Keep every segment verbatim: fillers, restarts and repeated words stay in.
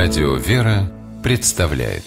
Радио «Вера» представляет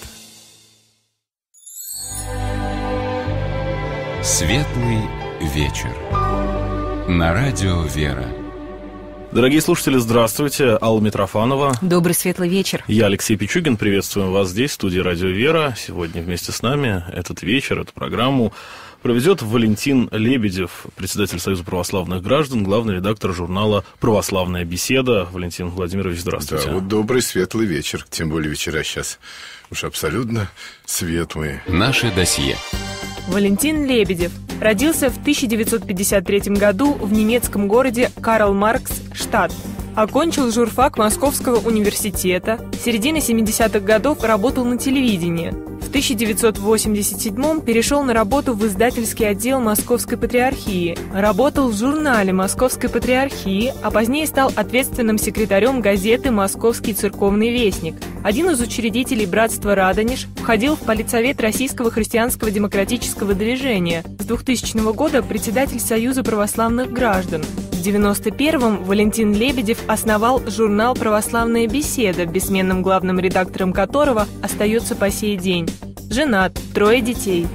Светлый вечер на Радио «Вера». Дорогие слушатели, здравствуйте. Алла Митрофанова. Добрый светлый вечер. Я Алексей Пичугин. Приветствуем вас здесь, в студии Радио «Вера». Сегодня вместе с нами этот вечер, эту программу проведет Валентин Лебедев, председатель Союза православных граждан, главный редактор журнала «Православная беседа». Валентин Владимирович, здравствуйте. Да, вот добрый светлый вечер. Тем более вечера сейчас уж абсолютно светлые. Наше досье. Валентин Лебедев родился в тысяча девятьсот пятьдесят третьем году в немецком городе Карл-Маркс-Штадт. Окончил журфак Московского университета. С середины семидесятых годов работал на телевидении. В тысяча девятьсот восемьдесят седьмом перешел на работу в издательский отдел Московской Патриархии. Работал в журнале Московской Патриархии, а позднее стал ответственным секретарем газеты «Московский церковный вестник». Один из учредителей братства Радонеж, входил в политсовет Российского христианского демократического движения. С двухтысячного года председатель Союза православных граждан. В девяносто первом Валентин Лебедев основал журнал «Православная беседа», бессменным главным редактором которого остается по сей день. Женат, трое детей.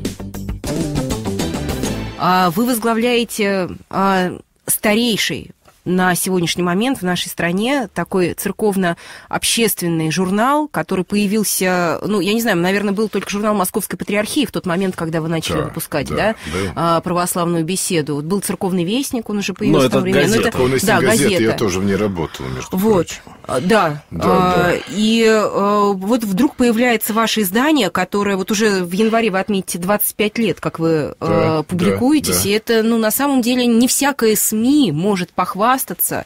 А вы возглавляете а, старейший на сегодняшний момент в нашей стране такой церковно-общественный журнал, который появился, ну, я не знаю, наверное, был только журнал Московской Патриархии в тот момент, когда вы начали да, выпускать, да, да, да. православную беседу. Вот был церковный вестник, он уже появился. Но это газета. Церковный да, газета. Я тоже в ней работал, между вот. прочим. Да. Да, а, да. И а, вот вдруг появляется ваше издание, которое вот уже в январе вы отметите двадцать пять лет, как вы да, а, публикуетесь, да, да. И это, ну, на самом деле не всякое СМИ может похвастаться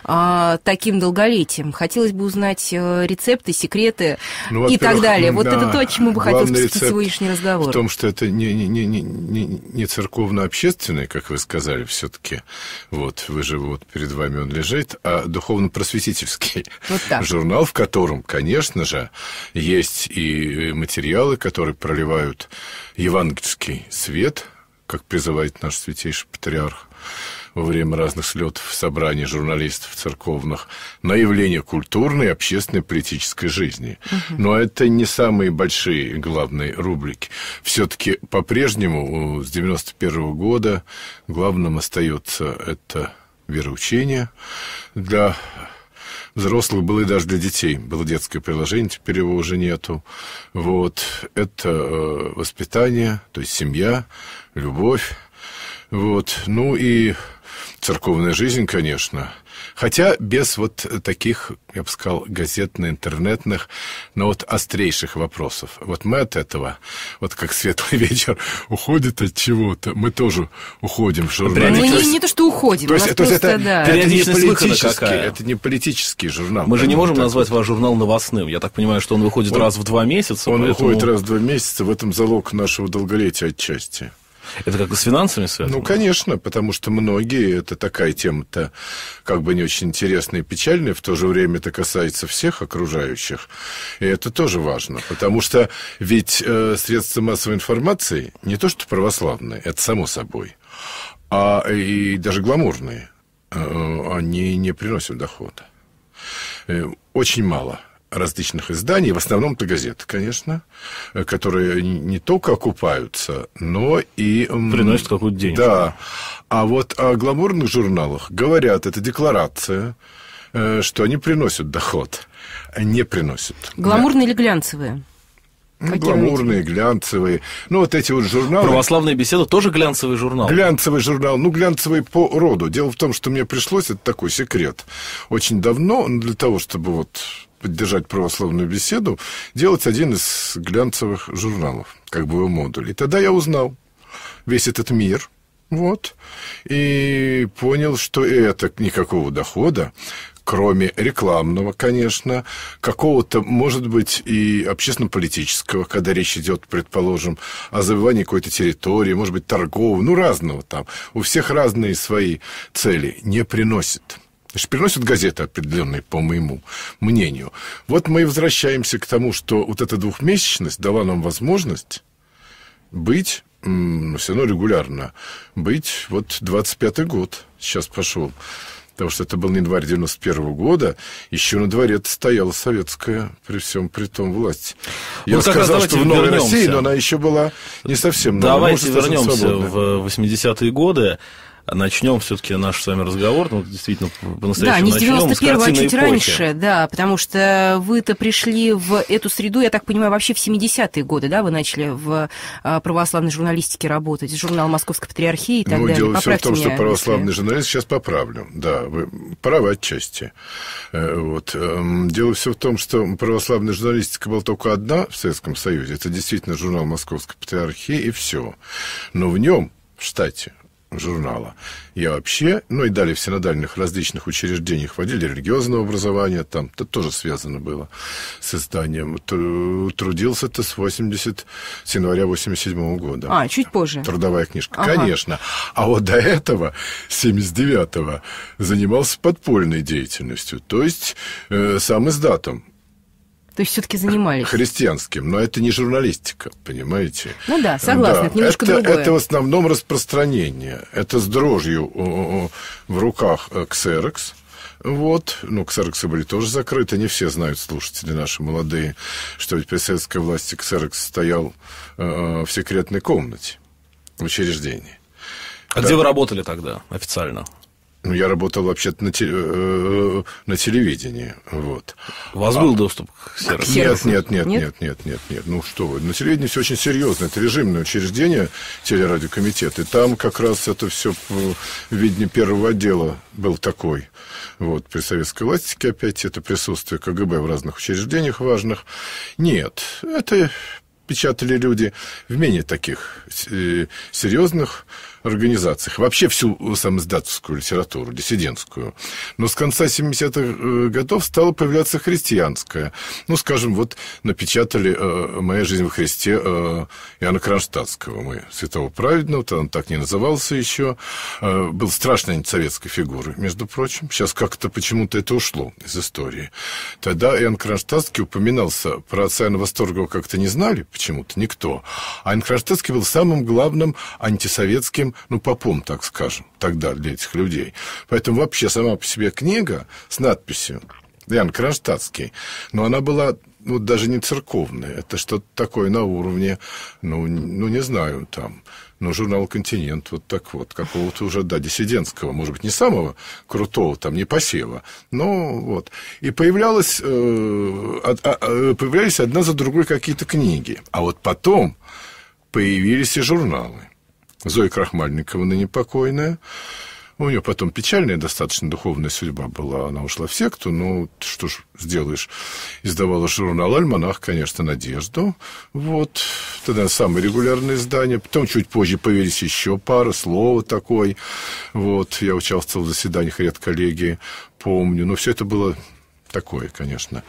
а, таким долголетием. Хотелось бы узнать а, рецепты, секреты ну, и так далее. Вот да, это то, чему бы хотелось посвятить сегодняшний разговор. В том, что это не, не, не, не, не церковно-общественный, как вы сказали, все-таки. Вот, вы же вот перед вами он лежит, а духовно-просветительский. Вот журнал, в котором, конечно же, есть и материалы, которые проливают евангельский свет, как призывает наш святейший патриарх во время разных слетов, собраний журналистов церковных, на явление культурной, общественной, политической жизни. Угу. Но это не самые большие главные рубрики. Все-таки по-прежнему с девяносто первого года главным остается это вероучение для взрослых, было и даже для детей. Было детское приложение, теперь его уже нету. Вот. Это э, воспитание, то есть семья, любовь. Вот. Ну и церковная жизнь, конечно. Хотя без вот таких, я бы сказал, газетно-интернетных, но вот острейших вопросов. Вот мы от этого, вот как светлый вечер уходит от чего-то, мы тоже уходим в журнал. Мы не, не то, что уходим, то есть, то просто, это, да. это, не политический, это не политический журнал. Мы же не можем назвать ваш журнал новостным. Я так понимаю, что он выходит он, раз в два месяца. Он поэтому... выходит раз в два месяца, в этом залог нашего долголетия отчасти. Это как-то с финансами связано? Ну, конечно, потому что многие, это такая тема-то как бы не очень интересная и печальная, в то же время это касается всех окружающих, и это тоже важно, потому что ведь э, средства массовой информации не то что православные, это само собой, а и даже гламурные, э, они не приносят дохода. Э, очень мало различных изданий, в основном это газеты, конечно, которые не только окупаются, но и... приносят какую-то деньги. Да. А вот о гламурных журналах говорят, это декларация, что они приносят доход. Не приносят. Гламурные да. или глянцевые? Ну, гламурные, глянцевые. Ну, вот эти вот журналы... «Православная беседа» тоже глянцевый журнал? Глянцевый журнал. Ну, глянцевый по роду. Дело в том, что мне пришлось, это такой секрет, очень давно, для того, чтобы вот поддержать православную беседу, делать один из глянцевых журналов, как бы его модуль. И тогда я узнал весь этот мир, вот, и понял, что это никакого дохода, кроме рекламного, конечно, какого-то, может быть, и общественно-политического, когда речь идет, предположим, о завоевании какой-то территории, может быть, торгового, ну, разного там. У всех разные свои цели, не приносит. Значит, приносят газеты определенные, по моему мнению. Вот мы и возвращаемся к тому, что вот эта двухмесячность дала нам возможность быть, ну, все равно регулярно, быть, вот двадцать пятый год сейчас пошел, потому что это был январь девяносто первого года, еще на дворе стояла советская, при всем при том, власть. Я вот сказал, что в Новой вернемся. России, но она еще была не совсем новая. Давайте вернемся в восьмидесятые годы. Начнем все-таки наш с вами разговор, ну, действительно, по-настоящему Да, не с девяносто первого, а чуть эпохи. раньше, да, потому что вы-то пришли в эту среду, я так понимаю, вообще в семидесятые годы, да, вы начали в православной журналистике работать, журнал «Московской патриархии» и так ну, далее. Дело все в том, меня, что православный если... журналист, сейчас поправлю, да, вы правы отчасти. Вот. Дело все в том, что православная журналистика была только одна в Советском Союзе, это действительно журнал «Московской патриархии» и все. Но в нем, в штате журнала, я вообще, ну и далее в синодальных различных учреждениях вводили религиозное образование, там это тоже связано было с изданием. Трудился-то с, восьмидесятого, с января восемьдесят седьмого года. А, чуть позже. Трудовая книжка, ага. Конечно. А вот до этого, с семьдесят девятого, занимался подпольной деятельностью, то есть э, сам издатом. То есть все-таки занимались. Христианским, но это не журналистика, понимаете? Ну да, согласна, да. это немножко это, другое. Это в основном распространение. Это с дрожью в руках ксерокс. Вот, ну, ксероксы были тоже закрыты, не все знают, слушатели наши молодые, что ведь при советской власти ксерокс стоял э, в секретной комнате в учреждении. А да. Где вы работали тогда официально? Ну, я работал вообще-то на, теле, на телевидении, вот. У вас а, был доступ к сервису? Нет, нет, нет, нет, нет, нет, нет. Ну, что вы, на телевидении все очень серьезно. Это режимное учреждение, телерадиокомитет, и там как раз это все в виде первого отдела был такой. Вот, при советской власти опять это присутствие КГБ в разных учреждениях важных. Нет, это печатали люди в менее таких серьезных организациях. Вообще всю самоиздатовскую литературу, диссидентскую. Но с конца семидесятых годов стала появляться христианская. Ну, скажем, вот напечатали э, «Моя жизнь во Христе» э, Иоанна Кронштадтского. Мы святого праведного, он так не назывался еще. Э, был страшной антисоветской фигурой, между прочим. Сейчас как-то почему-то это ушло из истории. Тогда Иоанн Кронштадтский упоминался. Про отца Иоанна Восторгова как-то не знали почему-то никто. А Иоанн Кронштадтский был самым главным антисоветским, ну, попом, так скажем, тогда для этих людей. Поэтому вообще сама по себе книга с надписью Иоанн Кронштадтский, но она была, ну, даже не церковная. Это что-то такое на уровне, ну, ну не знаю, там, ну, журнал «Континент», вот так вот, какого-то уже, да, диссидентского, может быть, не самого крутого, там, не посева, но вот. И появлялось, э, э, появлялись одна за другой какие-то книги. А вот потом появились и журналы. Зоя Крахмальникова, ныне покойная. У нее потом печальная достаточно духовная судьба была. Она ушла в секту, ну, что ж сделаешь. Издавала журнал «Альманах», конечно, «Надежду». Вот. Тогда самое регулярное издание. Потом чуть позже появились еще пара, «Слово» такой. Вот. Я участвовал в заседаниях редколлегии, помню. Но все это было такое, конечно.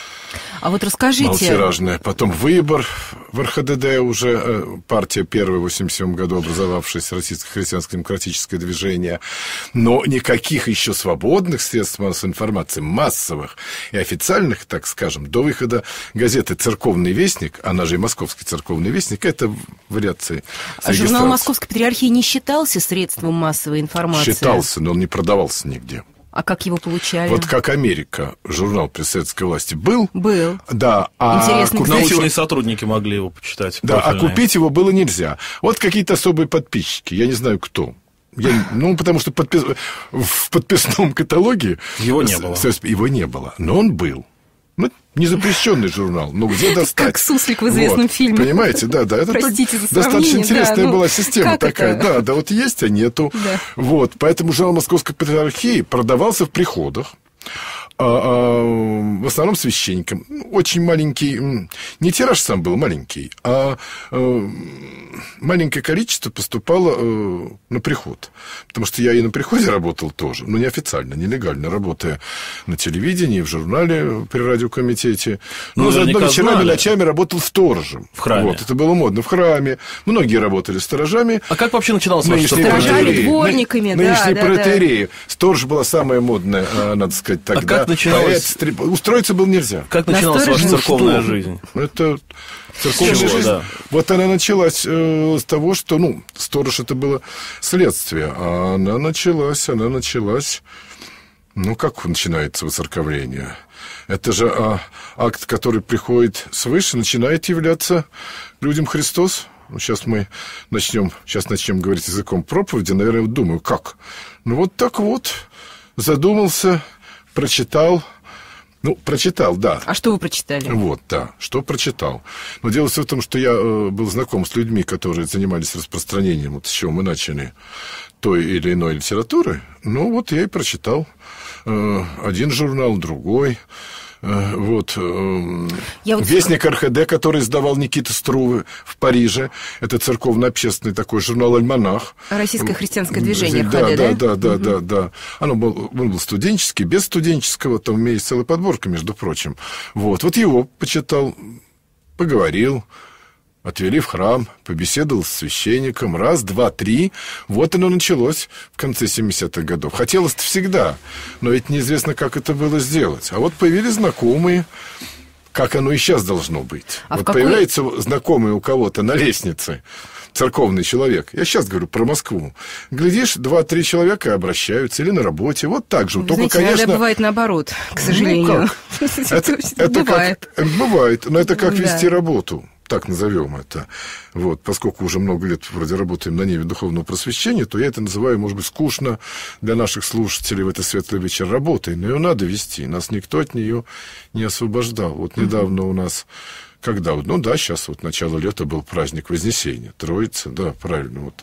А вот расскажите... Малотиражная. Потом «Выбор» в эр ха дэ дэ уже, партия первая в восемьдесят седьмом году, образовавшаяся, Российское христианско-демократическое движение. Но никаких еще свободных средств массовой информации, массовых и официальных, так скажем, до выхода газеты «Церковный вестник», она же и «Московский церковный вестник», это вариации. А журнал «Московской патриархии» не считался средством массовой информации? Считался, но он не продавался нигде. А как его получали? Вот как «Америка», журнал при советской власти, был? Был. Да. А интересно. Научные его... сотрудники могли его почитать. Да, профильные. А купить его было нельзя. Вот какие-то особые подписчики, я не знаю кто. Я, ну, потому что подпис... в подписном каталоге... Его не было. Его не было, но он был. Ну, незапрещенный журнал, но где достать? Как суслик в известном вот, фильме. Понимаете, да, да. Это Простите за достаточно интересная да, ну, была система такая. Это? Да, да, вот есть, а нету. Да. Вот, поэтому журнал «Московской патриархии» продавался в приходах. В основном священникам. Очень маленький, не тираж сам был маленький, а маленькое количество поступало на приход. Потому что я и на приходе работал тоже, но неофициально, нелегально, работая на телевидении, в журнале при радиокомитете. Но ну, заодно вечерами, ночами работал сторожем. В храме. Вот, это было модно. В храме. Многие работали сторожами. А как вообще начиналось ваше сторожами, дворниками, да, нынешние да, протоиереи. Да. Сторож была самая модная, надо сказать, тогда. А как начиналось... Поэт, устроиться было нельзя. Как начиналась ваша церковная что? жизнь? Это церковная Чего, жизнь. да. Вот она началась э, с того, что, ну, сторож это было следствие, а она началась, она началась Ну, как начинается воцерковление? Это же а, акт, который приходит свыше, начинает являться людям Христос. Ну, сейчас мы начнем, сейчас начнем говорить языком проповеди. Наверное, вот думаю, как? Ну, вот так вот. Задумался, прочитал. Ну, прочитал, да. А что вы прочитали? Вот, да, что прочитал. Но дело все в том, что я э, был знаком с людьми, которые занимались распространением, вот с чего мы начали, той или иной литературы. Ну, вот я и прочитал э, один журнал, другой. Э, вот, э, я вот... «Вестник эр ха дэ», который издавал Никита Струве в Париже. Это церковно-общественный такой журнал «Альманах». Российское христианское движение эр да, ха дэ, да? Да, да, угу. да, да, да. Оно был, он был студенческий, без студенческого. Там у меня есть целая подборка, между прочим. Вот, вот его почитал, поговорил. Отвели в храм, побеседовал с священником. Раз, два, три. Вот оно началось в конце семидесятых годов. Хотелось-то всегда, но ведь неизвестно, как это было сделать. А вот появились знакомые, как оно и сейчас должно быть. А вот какой... появляется знакомый у кого-то на лестнице, церковный человек. Я сейчас говорю про Москву. Глядишь, два-три человека обращаются, или на работе. Вот так же. Вы Только, знаете, конечно... иногда бывает наоборот, к сожалению. Ну, это, это бывает. Как, бывает, но это как вести работу. Так назовем это. Вот, поскольку уже много лет вроде работаем на ниве духовного просвещения, то я это называю, может быть, скучно для наших слушателей в этот светлый вечер работой. Но ее надо вести. Нас никто от нее не освобождал. Вот недавно у нас... Когда? Ну да, сейчас вот начало лета был праздник Вознесения. Троица, да, правильно. Вот.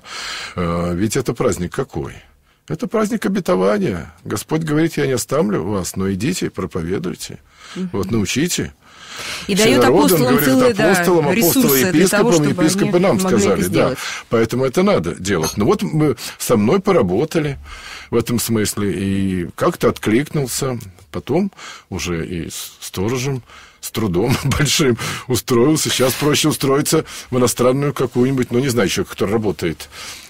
А, ведь это праздник какой? Это праздник обетования. Господь говорит, я не оставлю вас, но идите, проповедуйте. Угу. Вот научите. И дает апостолам целые апостолам, да, ресурсы апостолам, епископам, для того, епископы нам сказали, да. Поэтому это надо делать. Ну вот мы со мной поработали в этом смысле, и как-то откликнулся. Потом уже и с сторожем, с трудом большим устроился. Сейчас проще устроиться в иностранную какую-нибудь, ну не знаю, человек, который работает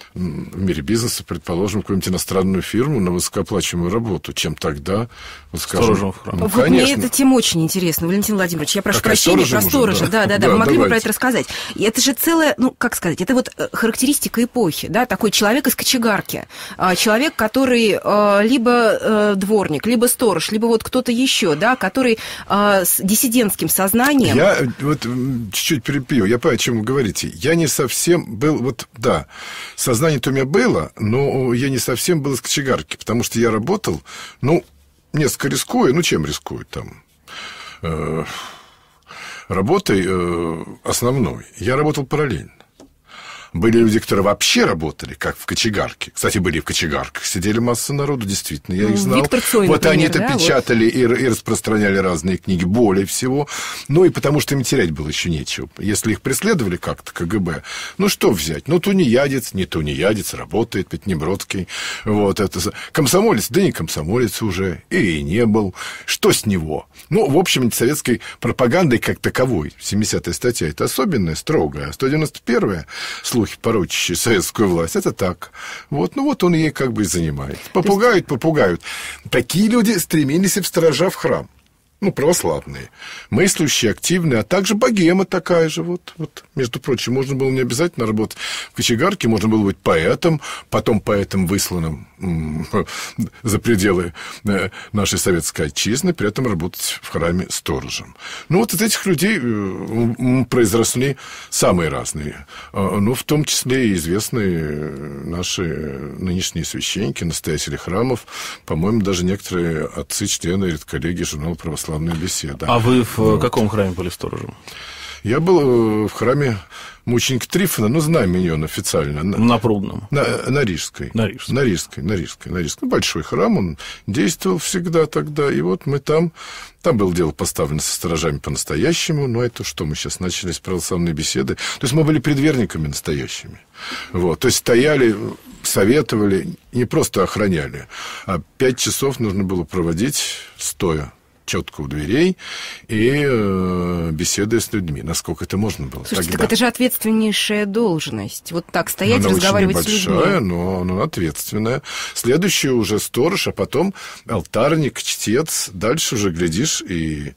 в мире бизнеса, предположим, какую-нибудь иностранную фирму на высокооплачиваемую работу, чем тогда, вот скажем... Ну, вот конечно. Мне эта тема очень интересна, Валентин Владимирович. Я прошу так, прощения про сторожа. Да, да, да, да. Вы могли давайте. бы про это рассказать? И это же целая, ну, как сказать, это вот характеристика эпохи, да, такой человек из кочегарки. Человек, который либо дворник, либо сторож, либо вот кто-то еще, да, который с диссидентским сознанием... Я вот чуть-чуть перепью, я понимаю, о чем вы говорите. Я не совсем был, вот, да, сознание Знание-то у меня было, но я не совсем был из кочегарки, потому что я работал, ну, несколько рискуя, ну, чем рискую там? Э, работой э, основной. Я работал параллельно. Были люди, которые вообще работали, как в кочегарке. Кстати, были и в кочегарках. Сидели масса народу, действительно, я их знал. Виктор Цой, вот например, они-то да, печатали вот. и, и распространяли разные книги, более всего. Ну, и потому что им терять было еще нечего. Если их преследовали как-то, ка гэ бэ, ну, что взять? Ну, тунеядец, не тунеядец, работает, ведь не Бродский. Вот это... Комсомолец, да не комсомолец уже, и не был. Что с него? Ну, в общем, антисоветской пропагандой как таковой. семидесятая статья, это особенная, строгая. сто девяносто первая, слухи, порочащие советскую власть, это так. Вот, ну вот он ей как бы и занимает. Попугают, есть... попугают. Такие люди стремились и в сторожа в храм. Ну, православные, мыслящие, активные, а также богема такая же. Вот, вот. Между прочим, можно было не обязательно работать в кочегарке, можно было быть поэтом, потом поэтом, высланным за пределы нашей советской отчизны, при этом работать в храме сторожем. Ну, вот из этих людей произросли самые разные. Ну, в том числе и известные наши нынешние священники, настоятели храмов, по-моему, даже некоторые отцы, члены, редколлеги журнала «Православная беседа». А вы в вот. каком храме были сторожем? Я был в храме мученика Трифона, ну, знаменем он официально. На Прудном? На, на Рижской. На Рижской. На Рижской, на Рижской, на Рижской. Большой храм, он действовал всегда тогда. И вот мы там, там было дело поставлено со сторожами по-настоящему, но это что, мы сейчас начали с православной беседы. То есть мы были предверниками настоящими. Вот. То есть стояли, советовали, не просто охраняли, а пять часов нужно было проводить стоя. Четко у дверей и э, беседуя с людьми, насколько это можно было. Слушайте, тогда. Так это же ответственнейшая должность. Вот так стоять, она разговаривать очень с людьми. небольшая, но она ответственная. Следующий уже сторож, а потом алтарник, чтец. Дальше уже, глядишь, и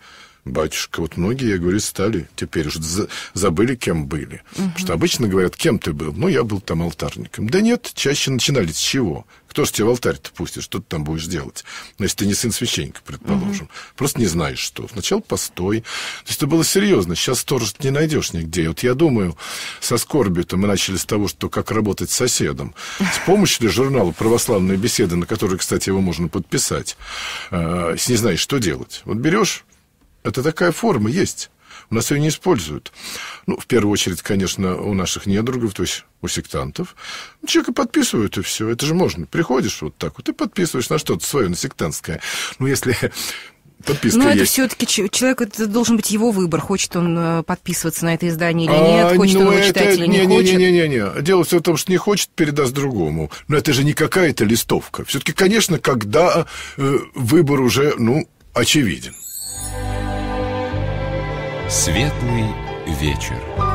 Батюшка, вот многие, я говорю, стали, теперь уже забыли, кем были. Угу. Потому что обычно говорят, кем ты был? Ну, я был там алтарником. Да нет, чаще начинали с чего? Кто ж тебя в алтарь-то пустит? Что ты там будешь делать? Ну, если ты не сын священника, предположим. Угу. Просто не знаешь, что. Сначала постой. То есть это было серьезно. Сейчас сторож не найдешь нигде. И вот я думаю, со скорбью-то мы начали с того, что как работать с соседом. С помощью журнала «Православные беседы», на который, кстати, его можно подписать, если не знаешь, что делать. Вот берешь. Это такая форма есть. У нас ее не используют. Ну, в первую очередь, конечно, у наших недругов, то есть у сектантов. Человека подписывают, и все. Это же можно. Приходишь вот так вот и подписываешь на что-то свое, на сектантское. Ну, если подписка Но есть. это все-таки человек, это должен быть его выбор. Хочет он подписываться на это издание или нет, а, хочет ну, он его читать или не, не хочет. Не-не-не. Дело все в том, что не хочет, передаст другому. Но это же не какая-то листовка. Все-таки, конечно, когда э, выбор уже, ну, очевиден. Светлый вечер.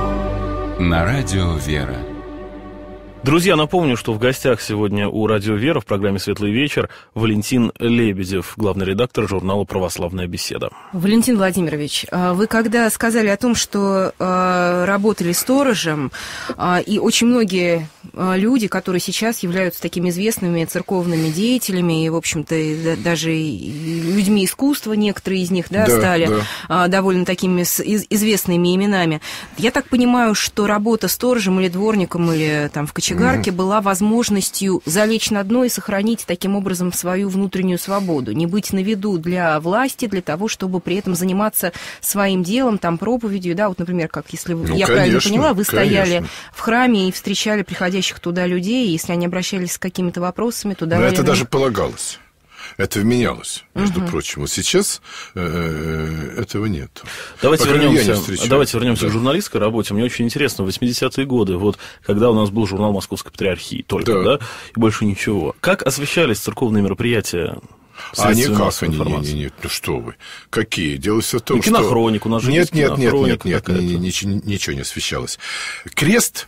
На радио «Вера». Друзья, напомню, что в гостях сегодня у радио «Вера» в программе «Светлый вечер» Валентин Лебедев, главный редактор журнала «Православная беседа». Валентин Владимирович, вы когда сказали о том, что работали сторожем, и очень многие люди, которые сейчас являются такими известными церковными деятелями, и, в общем-то, даже людьми искусства, некоторые из них, да, да, стали да. довольно такими известными именами. Я так понимаю, что работа сторожем или дворником, или там в кочегарке mm-hmm. была возможностью залечь на дно и сохранить таким образом свою внутреннюю свободу, не быть на виду для власти, для того, чтобы при этом заниматься своим делом, там, проповедью, да, вот, например, как, если ну, я конечно, правильно поняла, вы стояли конечно. в храме и встречали приходящих туда людей, и если они обращались с какими-то вопросами, туда... Но это даже полагалось. Это вменялось, между угу. прочим. Вот сейчас э, этого нет. Давайте вернемся, давайте вернемся да. к журналистской работе. Мне очень интересно, в восьмидесятые годы, вот, когда у нас был журнал Московской Патриархии только, да, да и больше ничего. Как освещались церковные мероприятия? А никак они, не, не, не, ну что вы, какие? Дело все в том, ну, кинохроник, у нас же нет, нет, нет, нет, нет, нет, ничего, ничего не освещалось. Крест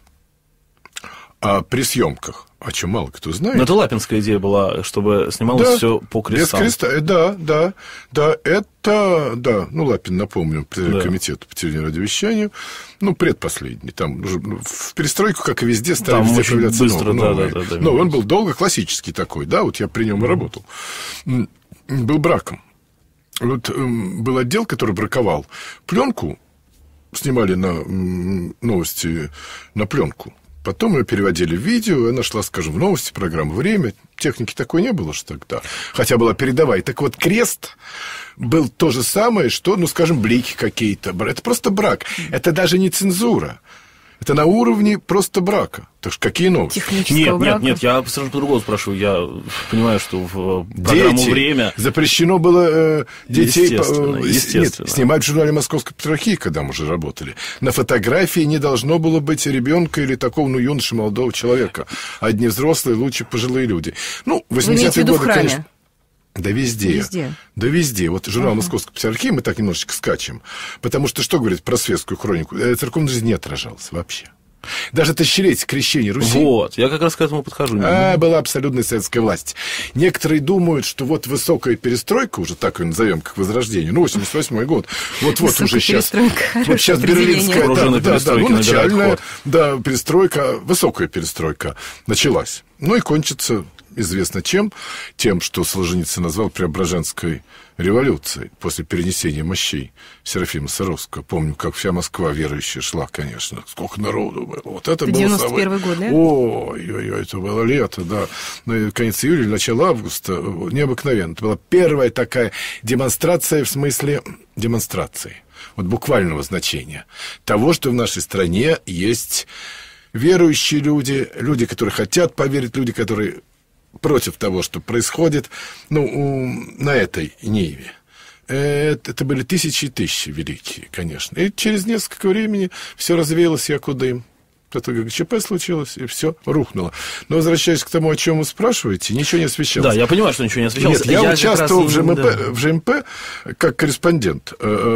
а при съемках, о чем мало кто знает. Но это лапинская идея была, чтобы снималось да, все по крестам. Без креста, да, да, да, это, да, ну, Лапин, напомню, да. комитету по телевидению и радиовещанию, ну, предпоследний, там уже в перестройку, как и везде, стали там везде появляться быстро, новые. Да, да, да, да, но он был долго классический такой, да, вот я при нем и работал. Был браком. Вот был отдел, который браковал пленку, снимали на новости на пленку. Потом ее переводили в видео, она шла, скажем, в новости, программы «Время». Техники такой не было же тогда. Хотя была передовая. Так вот, крест был то же самое, что, ну, скажем, блики какие-то. Это просто брак. Это даже не цензура. Это на уровне просто брака. Так что какие новости? Нет, брака? нет, нет, я совершенно по-другому спрашиваю. Я понимаю, что в программу Дети. «Время» запрещено было э, детей естественно, э, естественно. Нет, снимать в журнале «Московской Патриархии», когда мы уже работали. На фотографии не должно было быть ребенка или такого, ну, юноши, молодого человека. Одни взрослые, лучше пожилые люди. Ну, восьмидесятые годы, конечно... Да везде. везде. Да везде. Вот журнал uh-huh. «Московской Патриархии» мы так немножечко скачем. Потому что, что говорит про светскую хронику? Церковная жизнь не отражалась вообще. Даже тысячелетие крещения Руси... Вот, я как раз к этому подхожу. А, была абсолютная советская власть. Некоторые думают, что вот высокая перестройка, уже так ее назовем, как возрождение, ну, восемьдесят восьмой год, вот-вот уже сейчас... Вот сейчас берлинская... Да, да, да, ну, начальная, да, перестройка, высокая перестройка началась. Ну, и кончится... Известно чем? Тем, что Солженицын назвал Преображенской революцией после перенесения мощей Серафима Саровского. Помню, как вся Москва верующая шла, конечно. Сколько народу было. Вот это, это было девяносто первый год, да? Ой-ой-ой, это было лето, да. Ну, конец июля, начало августа. Необыкновенно. Это была первая такая демонстрация в смысле демонстрации. Вот буквального значения. Того, что в нашей стране есть верующие люди, люди, которые хотят поверить, люди, которые... против того, что происходит, ну, на этой ниве. Это, это были тысячи и тысячи великие, конечно. И через несколько времени все развеялось, як дым. Это ГЧП случилось, и все рухнуло. Но возвращаясь к тому, о чем вы спрашиваете, ничего не освещалось. Да, я понимаю, что ничего не освещалось. Нет, я, я участвовал в ЖМП, да. в ЖМП как корреспондент.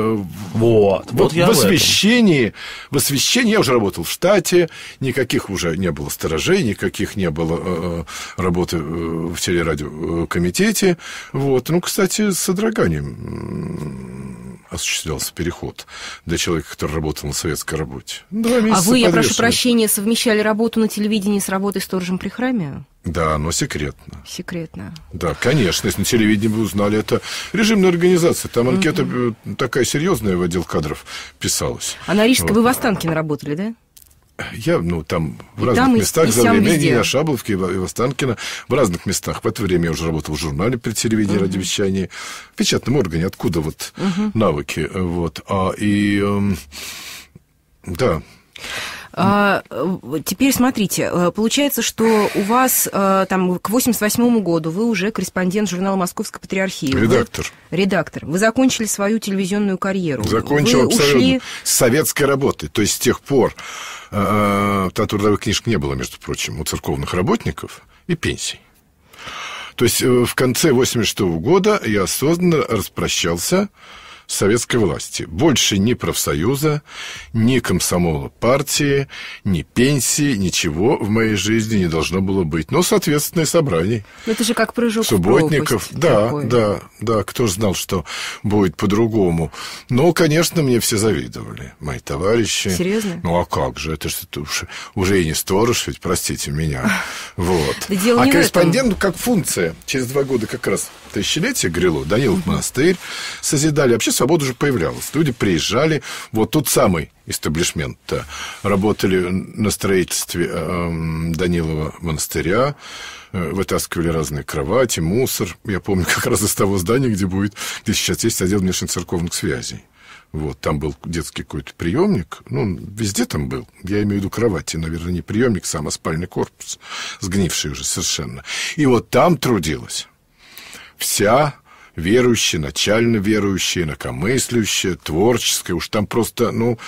Вот, вот в, в освещении, в освещении я уже работал в штате, никаких уже не было сторожей, никаких не было работы в телерадиокомитете. Вот. Ну, кстати, с содроганием осуществлялся переход для человека, который работал на советской работе. Два месяца а вы, я подвешивали. прошу прощения, совмещали работу на телевидении с работой сторожем при храме? Да, но секретно. Секретно. Да, конечно. Если на телевидении вы узнали, это режимная организация. Там анкета угу. такая серьезная в отдел кадров писалась. А на Рижской вот. Вы в Останкино работали, да? Я, ну, там в и разных там, местах, и, за и время везде. и на Шабловке, и в Останкино, в разных местах. В это время я уже работал в журнале при телевидении, uh-huh. радиовещании, в печатном органе, откуда вот uh-huh. навыки. Вот. А, и, э, да. А, теперь смотрите, получается, что у вас там к восемьдесят восьмому году вы уже корреспондент журнала «Московская патриархия». Редактор. Вы, редактор. Вы закончили свою телевизионную карьеру. Закончил вы абсолютно ушли... с советской работы. То есть с тех пор э, та трудовых книжек не было, между прочим, у церковных работников и пенсий. То есть э, в конце восемьдесят шестого года я осознанно распрощался с советской властью. Больше ни профсоюза, ни комсомола партии, ни пенсии, ничего в моей жизни не должно было быть. Но, соответственно, и собраний. Но это же как прыжок субботников. в пропасть. Да, такой. да, да. Кто же знал, что будет по-другому. Но, конечно, мне все завидовали, мои товарищи. Серьезно? Ну, а как же? Это же уже, уже и не сторож, ведь, простите меня. Вот. Да а корреспондент, как функция, через два года как раз тысячелетие грело, Данилов монастырь созидали. Вообще свобода уже появлялась. Люди приезжали. Вот тут самый истеблишмент-то. Работали на строительстве э, Данилова монастыря. Э, вытаскивали разные кровати, мусор. Я помню как раз из того здания, где будет, где сейчас есть отдел внешнецерковных связей. Вот, там был детский какой-то приемник. Ну, везде там был. Я имею в виду кровати. Наверное, не приемник сам, а спальный корпус. Сгнивший уже совершенно. И вот там трудилась вся верующая, начально верующая, инакомыслящая, творческая. Уж там просто, ну,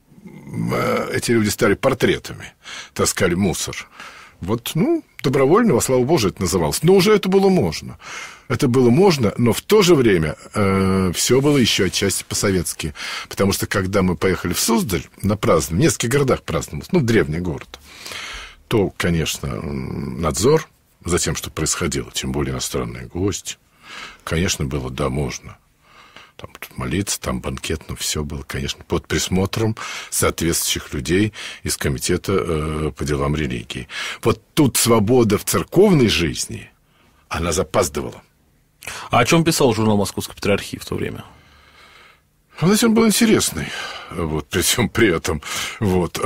эти люди стали портретами. Таскали мусор. Вот, ну, добровольно, во славу Божию это называлось. Но уже это было можно. Это было можно, но в то же время э, все было еще отчасти по-советски. Потому что, когда мы поехали в Суздаль на празднование, в нескольких городах праздновалось, ну, древний город, то, конечно, надзор за тем, что происходило, тем более иностранные гости, конечно, было, да, можно. Там молиться, там банкет, ну, все было, конечно, под присмотром соответствующих людей из комитета э, по делам религии. Вот тут свобода в церковной жизни, она запаздывала. А о чем писал журнал «Московской патриархии» в то время? Знаете, он был интересный, вот, при всем при этом, вот,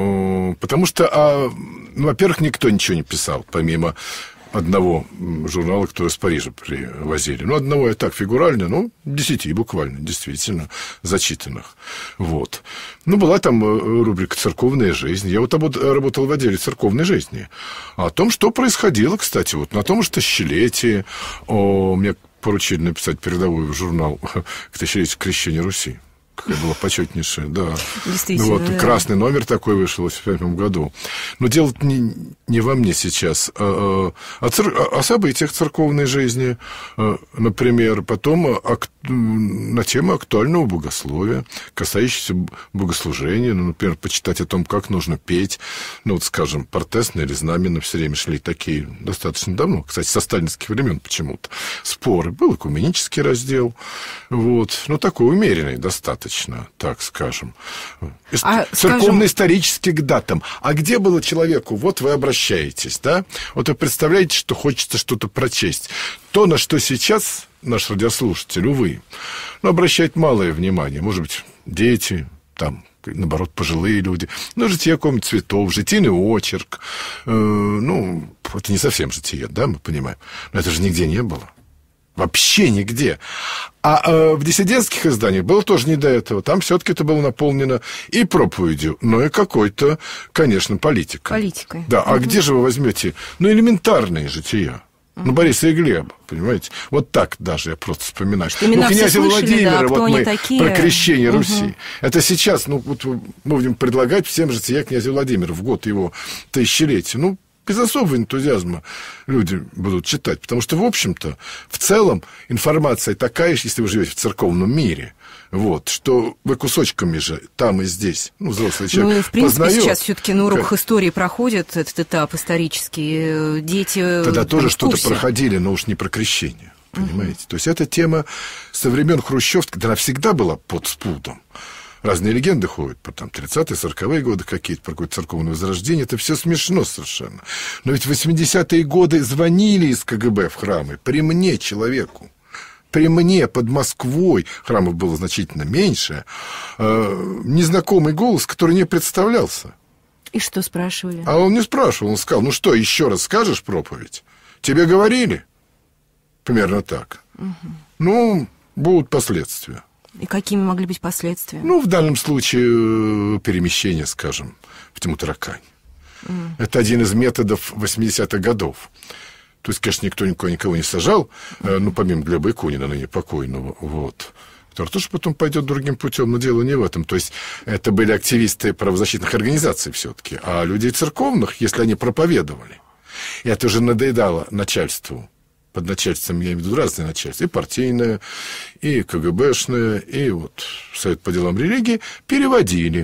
э, потому что, а, ну, во-первых, никто ничего не писал, помимо одного журнала, который из Парижа привозили. Ну, одного я так фигурально, ну, десяти буквально, действительно, зачитанных. Вот. Ну, была там рубрика «Церковная жизнь». Я вот работал в отделе церковной жизни. О том, что происходило, кстати, вот на том же тысячелетии. О, мне поручили написать передовой журнал к тысячелетию крещения Руси. Какая была почетнейшая, да. Действительно, вот, да. Красный номер такой вышел в восемьдесят пятом году. Но дело не, не во мне сейчас, а, а, цер... о событиях церковной жизни, например, потом о... на тему актуального богословия, касающегося богослужения, ну, например, почитать о том, как нужно петь. Ну, вот, скажем, Портесна или Знамена все время шли такие достаточно давно, кстати, со сталинских времен почему-то, споры. Был экуменический раздел, вот, ну, такой умеренный достаточно. Так скажем. А, церковно-исторически к датам. А где было человеку? Вот вы обращаетесь, да? Вот вы представляете, что хочется что-то прочесть. То, на что сейчас наш радиослушатель, увы, ну, обращает малое внимание. Может быть, дети, там, наоборот, пожилые люди. Ну, житие какого-нибудь цветов, житийный очерк. Э, ну, это не совсем житие, да, мы понимаем. Но это же нигде не было. Вообще нигде. А э, в диссидентских изданиях было тоже не до этого. Там все-таки это было наполнено и проповедью, но и какой-то, конечно, политикой. Политикой. Да, угу. А где же вы возьмете, ну, элементарные жития? Угу. Ну, Бориса и Глеба, понимаете? Вот так даже я просто вспоминаю. Имена ну, князя Владимира, да, вот мы такие? Про крещение угу. Руси. Это сейчас, ну, вот мы будем предлагать всем жития князя Владимира в год его тысячелетия. Ну, без особого энтузиазма люди будут читать. Потому что, в общем-то, в целом информация такая, если вы живете в церковном мире, вот, что вы кусочками же там и здесь, ну, взрослый человек, ну, в принципе, познаёт. Сейчас все-таки на уроках как... истории проходит этот этап исторический. Дети Тогда тоже в что-то курсе. проходили, но уж не про крещение. понимаете? Uh-huh. То есть эта тема со времен хрущевской, она всегда была под спудом. Разные легенды ходят, про там тридцатые, сороковые годы какие-то, про какое-то церковное возрождение. Это все смешно совершенно. Но ведь в восьмидесятые годы звонили из КГБ в храмы. При мне, человеку. При мне, под Москвой, храмов было значительно меньше, э, незнакомый голос, который не представлялся. И что спрашивали? А он не спрашивал, он сказал, ну что, еще раз скажешь проповедь? Тебе говорили? Примерно так. Угу. Ну, будут последствия. И какими могли быть последствия? Ну, в данном случае перемещение, скажем, в тьму таракань. Mm. Это один из методов восьмидесятых годов. То есть, конечно, никто никого, никого не сажал, mm. ну, помимо Глеба Иконина, ныне покойного, вот, который тоже потом пойдет другим путем, но дело не в этом. То есть, это были активисты правозащитных организаций все-таки, а людей церковных, если они проповедовали, и это уже надоедало начальству. Под начальством, я имею в виду разные начальства, и партийное, и КГБшное, и вот Совет по делам религии, переводили.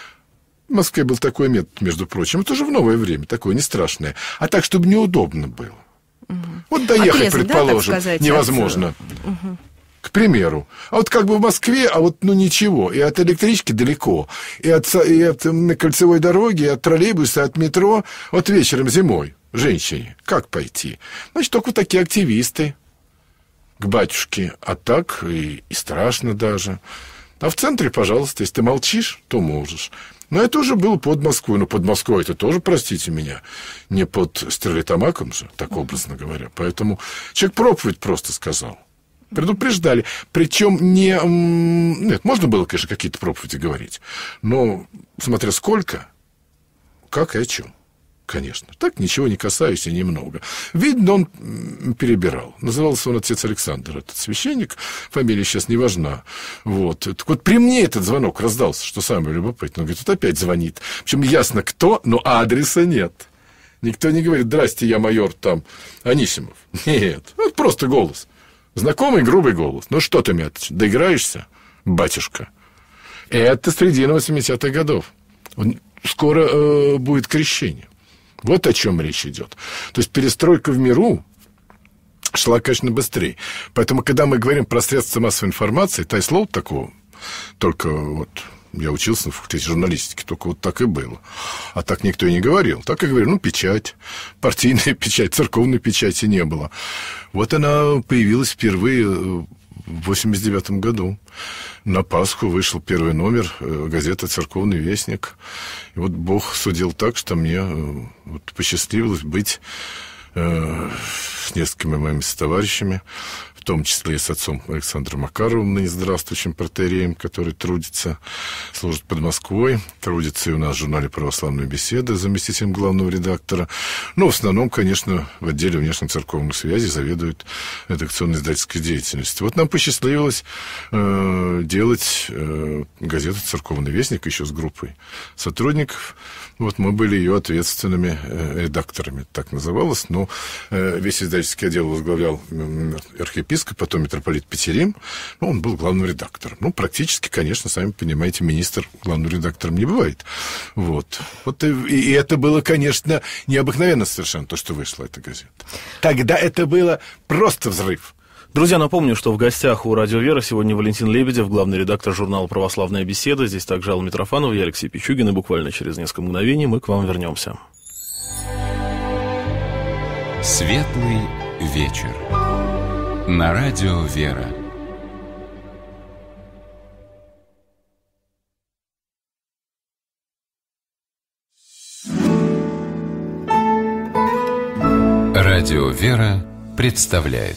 В Москве был такой метод, между прочим, это уже в новое время, такое не страшное, а так, чтобы неудобно было. Угу. Вот доехать, отрезать, предположим, да, сказать, невозможно. Угу. К примеру. А вот как бы в Москве, а вот ну ничего. И от электрички далеко, и от, и от на кольцевой дороги, и от троллейбуса, от метро, вот вечером зимой. Женщине. Как пойти? Значит, только такие активисты к батюшке. А так и, и страшно даже. А в центре, пожалуйста, если ты молчишь, то можешь. Но это уже было под Москвой. Но под Москвой это тоже, простите меня, не под Стерлитамаком же, так образно говоря. Поэтому человек проповедь просто сказал. Предупреждали. Причем не... Нет, можно было, конечно, какие-то проповеди говорить. Но смотря сколько, как и о чем. Конечно. Так ничего не касаюсь и немного. Видно, он перебирал. Назывался он отец Александр, этот священник. Фамилия сейчас не важна. Вот. Так вот при мне этот звонок раздался, что самое любопытное. Он говорит, вот опять звонит. Причем ясно кто, но адреса нет. Никто не говорит, здрасте, я майор там Анисимов. Нет. Вот просто голос. Знакомый грубый голос. Ну что ты, Мятыч, доиграешься, батюшка? Это середина восьмидесятых годов. Скоро э, будет крещение. Вот о чем речь идет. То есть перестройка в миру шла, конечно, быстрее. Поэтому, когда мы говорим про средства массовой информации, то и слова такого, только вот я учился на факультете журналистики, только вот так и было. А так никто и не говорил. Так и говорил, ну, печать, партийная печать, церковной печати не было. Вот она появилась впервые в восемьдесят девятом году. На Пасху вышел первый номер газеты «Церковный вестник». И вот Бог судил так, что мне вот посчастливилось быть э, с несколькими моими товарищами, в том числе и с отцом Александром Макаровым, ныне здравствующим протоиереем, который трудится, служит под Москвой, трудится и у нас в журнале «Православная беседа», заместителем главного редактора. Но в основном, конечно, в отделе внешнецерковных связей заведует редакционной издательской деятельностью. Вот нам посчастливилось э, делать э, газету «Церковный вестник» еще с группой сотрудников. Вот мы были ее ответственными э, редакторами, так называлось. Но э, весь издательский отдел возглавлял архиепископ, потом митрополит Петерим, ну, он был главным редактором. Ну, практически, конечно, сами понимаете, министр главным редактором не бывает. Вот. Вот и, и это было, конечно, необыкновенно совершенно, то, что вышла эта газета. Тогда это было просто взрыв. Друзья, напомню, что в гостях у Радио Вера сегодня Валентин Лебедев, главный редактор журнала «Православная беседа». Здесь также Алла Митрофанова, я Алексей Пичугин, и буквально через несколько мгновений мы к вам вернемся. Светлый вечер. На Радио Вера. Радио Вера представляет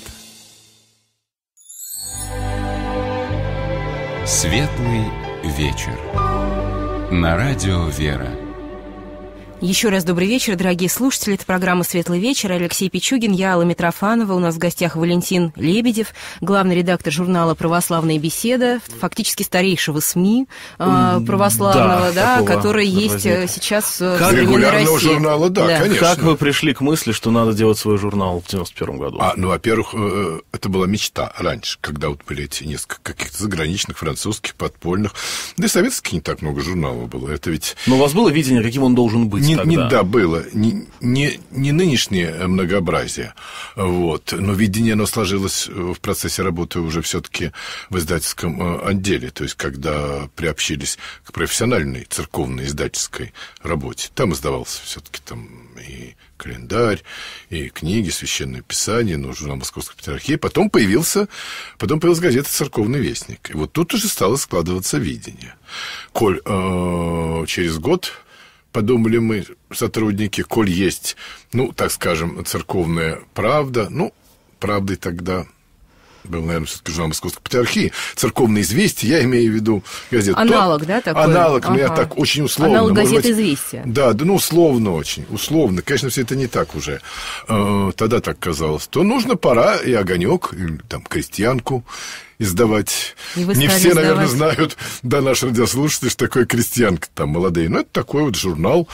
Светлый вечер. На Радио Вера. Еще раз добрый вечер, дорогие слушатели. Это программа «Светлый вечер». Алексей Пичугин, я Алла Митрофанова. У нас в гостях Валентин Лебедев, главный редактор журнала «Православная беседа», фактически старейшего СМИ э, православного, да, да, который есть возник. Сейчас в современной России. Журнала, да, да, конечно. Как вы пришли к мысли, что надо делать свой журнал в девяносто первом году? А, ну, во-первых, это была мечта раньше, когда вот были эти несколько каких-то заграничных, французских, подпольных, да и советских не так много журналов было. Это ведь... Но у вас было видение, каким он должен быть? не, тогда. Не, да, было. Не, не, не нынешнее многообразие, вот, но видение, оно сложилось в процессе работы уже все-таки в издательском отделе, то есть когда приобщились к профессиональной церковной издательской работе. Там издавался все-таки там и календарь, и книги, священное писание, ну, журнал Московской Патриархии. Потом появился, потом появилась газета «Церковный вестник». И вот тут уже стало складываться видение. Коль э, через год, подумали мы, сотрудники, коль есть, ну, так скажем, церковная правда, ну, правдой тогда был, наверное, все-таки журнал Московской Патриархии, «Церковные известия», я имею в виду газету. Аналог, то, да, такой? Аналог, ага. но я так очень условно. Аналог газеты быть, «Известия». Да, да, ну, условно очень, условно. Конечно, все это не так уже. Тогда так казалось. То нужно, пора и «Огонек», или там «Крестьянку» издавать. Не все, издавать. Наверное, знают, да, наши радиослушатели, что такое «Крестьянка», там, молодые. Но это такой вот журнал.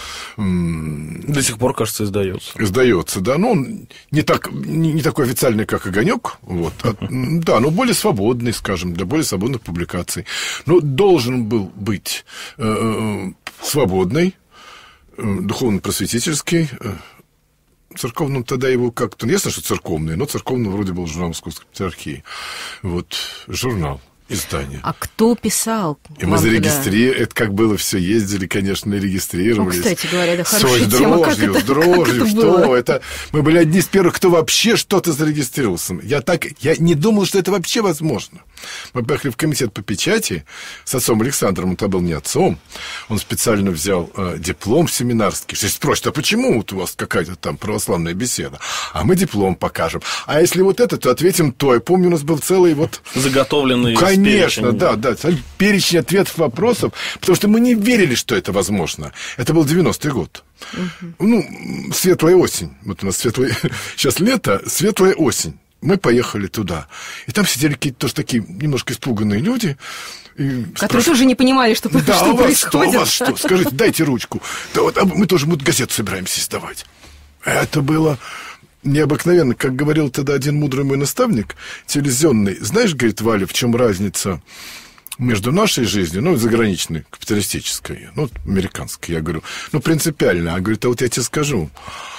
До сих пор, кажется, издается. Издается, да. Ну, он не, так, не, не такой официальный, как «Огонек», вот. А, да, но более свободный, скажем, для более свободных публикаций. Но должен был быть э, свободный, э, духовно-просветительский, э, церковным тогда его как-то... Ясно, что церковный, но церковным вроде был журнал Московской Патриархии. Вот, журнал, издание. А кто писал? И мы зарегистрировали, это как было все, ездили, конечно, регистрировались. Ну, кстати говоря, это хорошая с тема. дрожью, как с дрожью, как это что было? это... Мы были одни из первых, кто вообще что-то зарегистрировался. Я так... Я не думал, что это вообще возможно. Мы поехали в комитет по печати с отцом Александром, он-то был не отцом. Он специально взял э, диплом семинарский. Все спросят, а почему вот у вас какая-то там православная беседа? А мы диплом покажем. А если вот это, то ответим то. Я помню, у нас был целый вот... Заготовленный Конечно, перечень. да, да. Перечень ответов, вопросов. Потому что мы не верили, что это возможно. Это был девяностый год. Угу. Ну, светлая осень. Вот у нас светлая... Сейчас лето, светлая осень. Мы поехали туда. И там сидели какие-то тоже такие немножко испуганные люди. И которые спрашивали... тоже не понимали, что, да, что а у вас происходит. Что, у вас что? Скажите, дайте ручку. Да вот, а мы тоже мы газету собираемся издавать. Это было необыкновенно. Как говорил тогда один мудрый мой наставник, телевизионный. Знаешь, говорит, Валя, в чем разница между нашей жизнью, ну, заграничной, капиталистической, ну, американской, я говорю, ну, принципиально. А говорит, а вот я тебе скажу,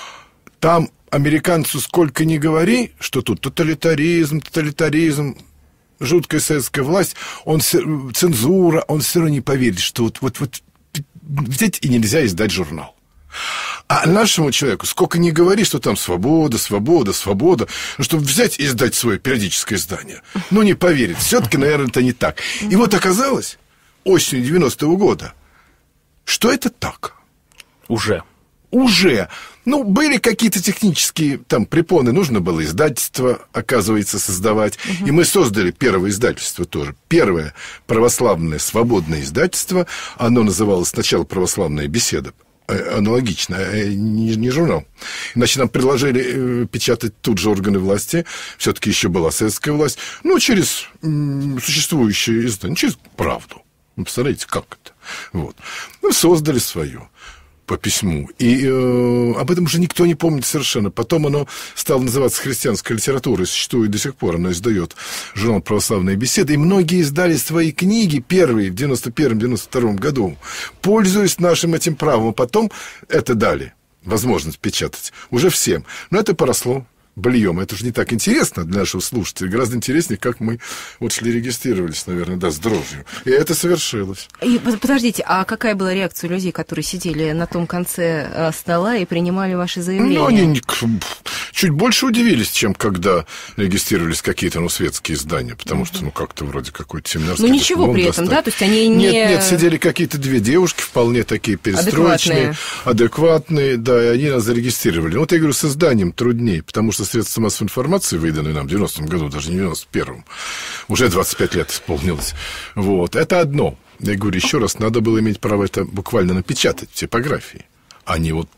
там американцу сколько ни говори, что тут тоталитаризм, тоталитаризм, жуткая советская власть, он, цензура, он все равно не поверит, что вот, вот, вот взять и нельзя издать журнал. А нашему человеку сколько ни говори, что там свобода, свобода, свобода, ну, чтобы взять и издать свое периодическое издание, ну, не поверит. Все-таки, наверное, это не так. И вот оказалось, осенью девяностого года, что это так. Уже. Уже. Ну, были какие-то технические там препоны. Нужно было издательство, оказывается, создавать. Угу. И мы создали первое издательство тоже. Первое православное свободное издательство. Оно называлось сначала «Православная беседа». Аналогично, не, не журнал. Иначе нам предложили э, печатать тут же органы власти. Все-таки еще была советская власть. Ну, через м, существующее издание, через «Правду». Вы представляете, как это? Вот. Мы создали свое по письму. И э, об этом уже никто не помнит совершенно. Потом оно стало называться «Христианская литература», и существует до сих пор. Оно издает журнал «Православные беседы». И многие издали свои книги первые в девяносто первом — девяносто втором году, пользуясь нашим этим правом. А потом это дали возможность печатать уже всем. Но это поросло быльем. Это же не так интересно для нашего слушателя. Гораздо интереснее, как мы вот шли регистрировались, наверное, да, с дрожью. И это совершилось. И, подождите, а какая была реакция людей, которые сидели на том конце стола и принимали ваши заявления? Ну, они чуть больше удивились, чем когда регистрировались какие-то, ну, светские издания, потому что, ну, как-то вроде какой-то семинарский... Ну, ничего при этом, достать. Да? То есть они не... Нет, нет, сидели какие-то две девушки, вполне такие перестроечные, адекватные, адекватные, да, и они нас зарегистрировали. Вот я говорю, с изданием труднее, потому что средства массовой информации, выданные нам в девяностом году, даже не в девяносто первом, уже двадцать пять лет исполнилось. Вот, это одно. Я говорю, еще раз, надо было иметь право это буквально напечатать в типографии, а не вот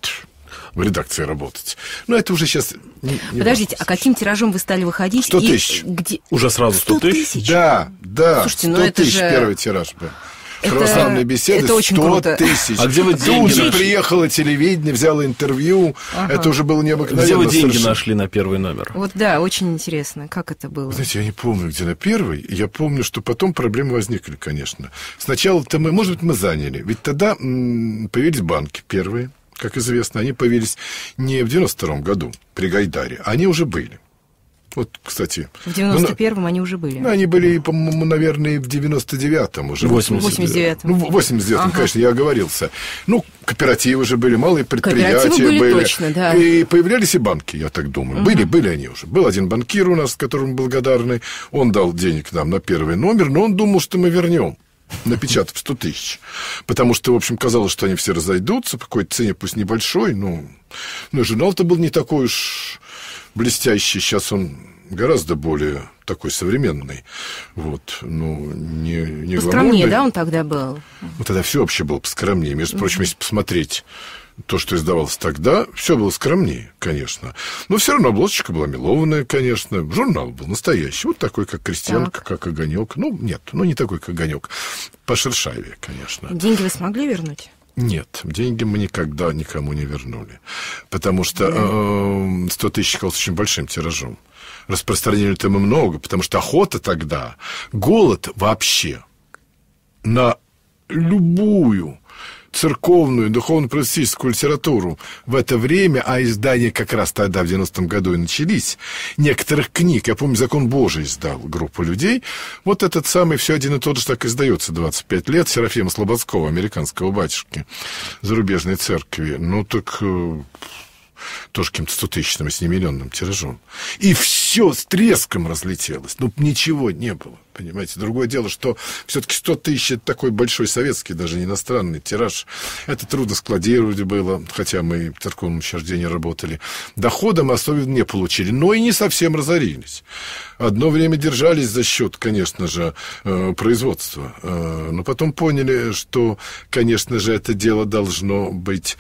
в редакции работать. Но это уже сейчас... Не, не Подождите, а каким тиражом вы стали выходить? сто тысяч. Где... Уже сразу сто тысяч? Да, да. Слушайте, сто тысяч же... первый тираж был. Это... Православные беседы, это очень сто круто. тысяч. А где вы деньги Тут же нашли? приехало телевидение, взяло интервью. Ага. Это уже было необыкновенно. Где вы деньги совершенно. нашли на первый номер? Вот да, очень интересно, как это было. Знаете, я не помню, где на первый. Я помню, что потом проблемы возникли, конечно. Сначала-то мы, может быть, мы заняли. Ведь тогда м- появились банки первые, как известно, они появились не в девяносто втором году при Гайдаре, они уже были. Вот, кстати... В девяносто первом ну, они уже были. Ну, они были, по-моему, наверное, в девяносто девятом уже. восемьдесят девятом. Ну, в восемьдесят девятом, ага. конечно, я оговорился. Ну, кооперативы же были, малые предприятия были. были. Точно, да. И появлялись и банки, я так думаю. Угу. Были, были они уже. Был один банкир у нас, которому благодарный. Он дал денег нам на первый номер, но он думал, что мы вернем, напечатав сто тысяч. Потому что, в общем, казалось, что они все разойдутся по какой-то цене, пусть небольшой. Ну, ну журнал-то был не такой уж... блестящий, сейчас он гораздо более такой современный. Вот, ну, не, не поскромнее, да, он тогда был? Ну, тогда все вообще было поскромнее. Между прочим, mm-hmm. если посмотреть то, что издавалось тогда, все было скромнее, конечно. Но все равно обложечка была мелованная, конечно. Журнал был настоящий. Вот такой, как «Крестьянка», так. как «Огонек». Ну, нет, ну, не такой, как «Огонек». Пошершавее, конечно. Деньги вы смогли вернуть? Нет, деньги мы никогда никому не вернули. Потому что э, сто тысяч казалось очень большим тиражом. Распространили-то мы много, потому что охота тогда, голод вообще на любую церковную, духовно-просветительскую литературу в это время, а издания как раз тогда, в девяностом году, и начались, некоторых книг, я помню, «Закон Божий» издал группу людей, вот этот самый, все один и тот же так издается, двадцать пять лет, Серафима Слободского, американского батюшки, зарубежной церкви, ну так... тоже каким-то стотысячным, если не миллионным тиражом. И все с треском разлетелось. Ну, ничего не было, понимаете. Другое дело, что все-таки сто тысяч – это такой большой советский, даже не иностранный тираж. Это трудно складировать было, хотя мы в церковном учреждении работали. Дохода мы особенно не получили, но и не совсем разорились. Одно время держались за счет, конечно же, производства. Но потом поняли, что, конечно же, это дело должно быть,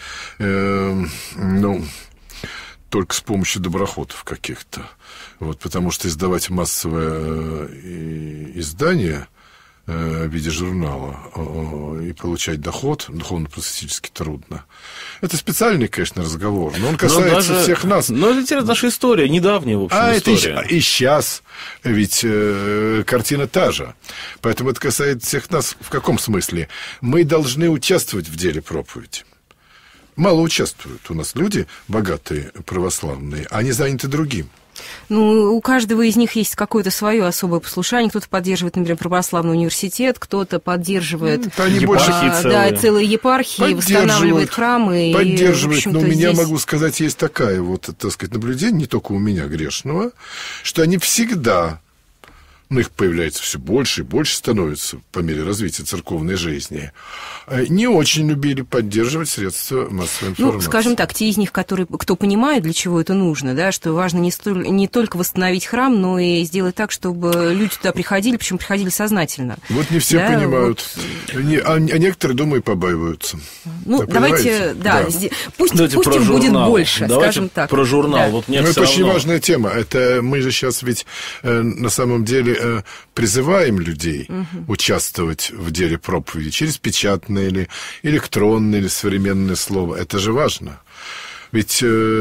э, ну... только с помощью доброхотов каких-то. Вот, потому что издавать массовое э, издание э, в виде журнала э, и получать доход духовно-просветительски трудно. Это специальный, конечно, разговор, но он касается но даже, всех нас. Но это наша история, недавняя, в общем, а история. Это и, и сейчас ведь э, картина та же. Поэтому это касается всех нас в каком смысле? Мы должны участвовать в деле проповеди. Мало участвуют у нас люди, богатые, православные, они заняты другим. Ну, у каждого из них есть какое-то свое особое послушание. Кто-то поддерживает, например, православный университет, кто-то поддерживает они больше, а, да, целые епархии, восстанавливает храмы. Поддерживает, и, но у меня, здесь... могу сказать, есть такая вот, так сказать, наблюдение, не только у меня грешного, что они всегда... но их появляется все больше и больше становится по мере развития церковной жизни, не очень любили поддерживать средства массовой информации. Ну, скажем так, те из них, которые, кто понимает, для чего это нужно, да, что важно не, столь, не только восстановить храм, но и сделать так, чтобы люди туда приходили, причем приходили сознательно. Вот не все да, понимают, вот... не, а, а некоторые, думаю, побаиваются. Ну, вы давайте, да, да. пусть, пусть их журнал. Будет больше, давайте скажем так. Про журнал. Да. Вот мне ну, это равно... очень важная тема. Это мы же сейчас ведь э, на самом деле э, призываем людей угу. участвовать в деле проповеди через печатное или электронное или современное слово. Это же важно. Ведь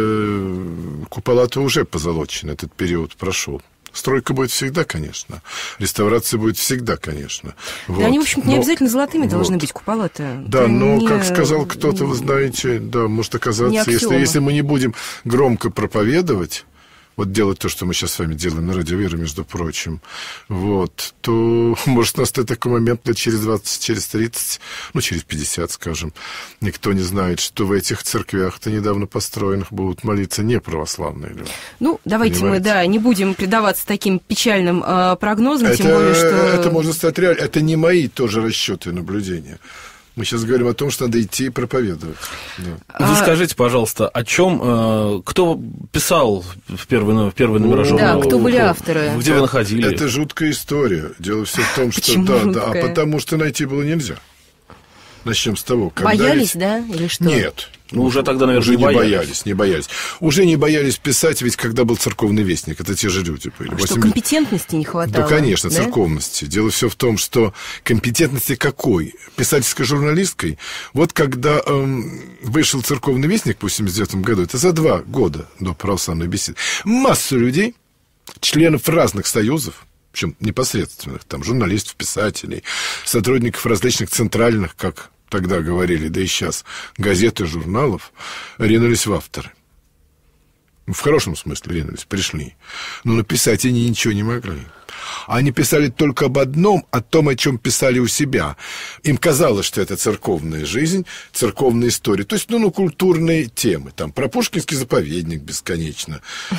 э, купола-то уже позолочены, этот период прошел. Стройка будет всегда, конечно. Реставрация будет всегда, конечно. Да, вот. они, в общем-то, не но, обязательно золотыми вот. должны быть купола-то. Да, это но, не... как сказал кто-то, вы знаете, да, может оказаться, если, если мы не будем громко проповедовать, вот делать то, что мы сейчас с вами делаем на Радио Вера, между прочим, вот, то может настать такой момент лет через двадцать, через тридцать, ну, через пятьдесят, скажем, никто не знает, что в этих церквях-то недавно построенных будут молиться не православные люди. Ну, давайте понимаете? мы, да, не будем предаваться таким печальным э, прогнозам, это, тем более, что... Это может стать реально, это не мои тоже расчеты и наблюдения. Мы сейчас говорим о том, что надо идти и проповедовать. Да. Вы скажите, пожалуйста, о чем, э, кто писал в первые, в первые номера журнала? Да, кто были авторы? Где вы находили? Это жуткая история. Дело все в том, что... Почему да, жуткая? да, а потому что найти было нельзя. Начнем с того, когда боялись, ведь... да, или что? Нет. Ну, уже тогда, наверное, уже не боялись. боялись, не боялись. Уже не боялись писать, ведь когда был церковный вестник, это те же люди были. А восемьдесят... что, компетентности не хватало? Да, конечно, да? церковности. Дело все в том, что компетентности какой? Писательской, журналистской? Вот когда эм, вышел церковный вестник в восемьдесят девятом году, это за два года до православной беседы, массу людей, членов разных союзов, причем непосредственных, там, журналистов, писателей, сотрудников различных центральных, как тогда говорили, да и сейчас, газет и журналов, ринулись в авторы. В хорошем смысле ринулись, пришли. Но написать они ничего не могли. Они писали только об одном, о том, о чем писали у себя. Им казалось, что это церковная жизнь, церковная история. То есть, ну, ну культурные темы. Там про Пушкинский заповедник бесконечно.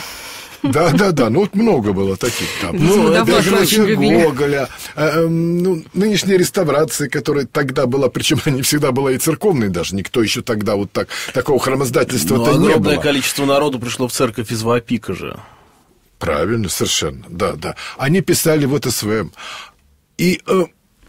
Да, да, да, ну вот много было таких там. Ну, биография Гоголя, э, ну, нынешние реставрации, которая тогда была, причем не всегда была и церковной даже, никто еще тогда вот так, такого храмоздательства-то не было. Огромное количество народу пришло в церковь из Вапика же. Правильно, совершенно, да, да. Они писали в СВМ. И э,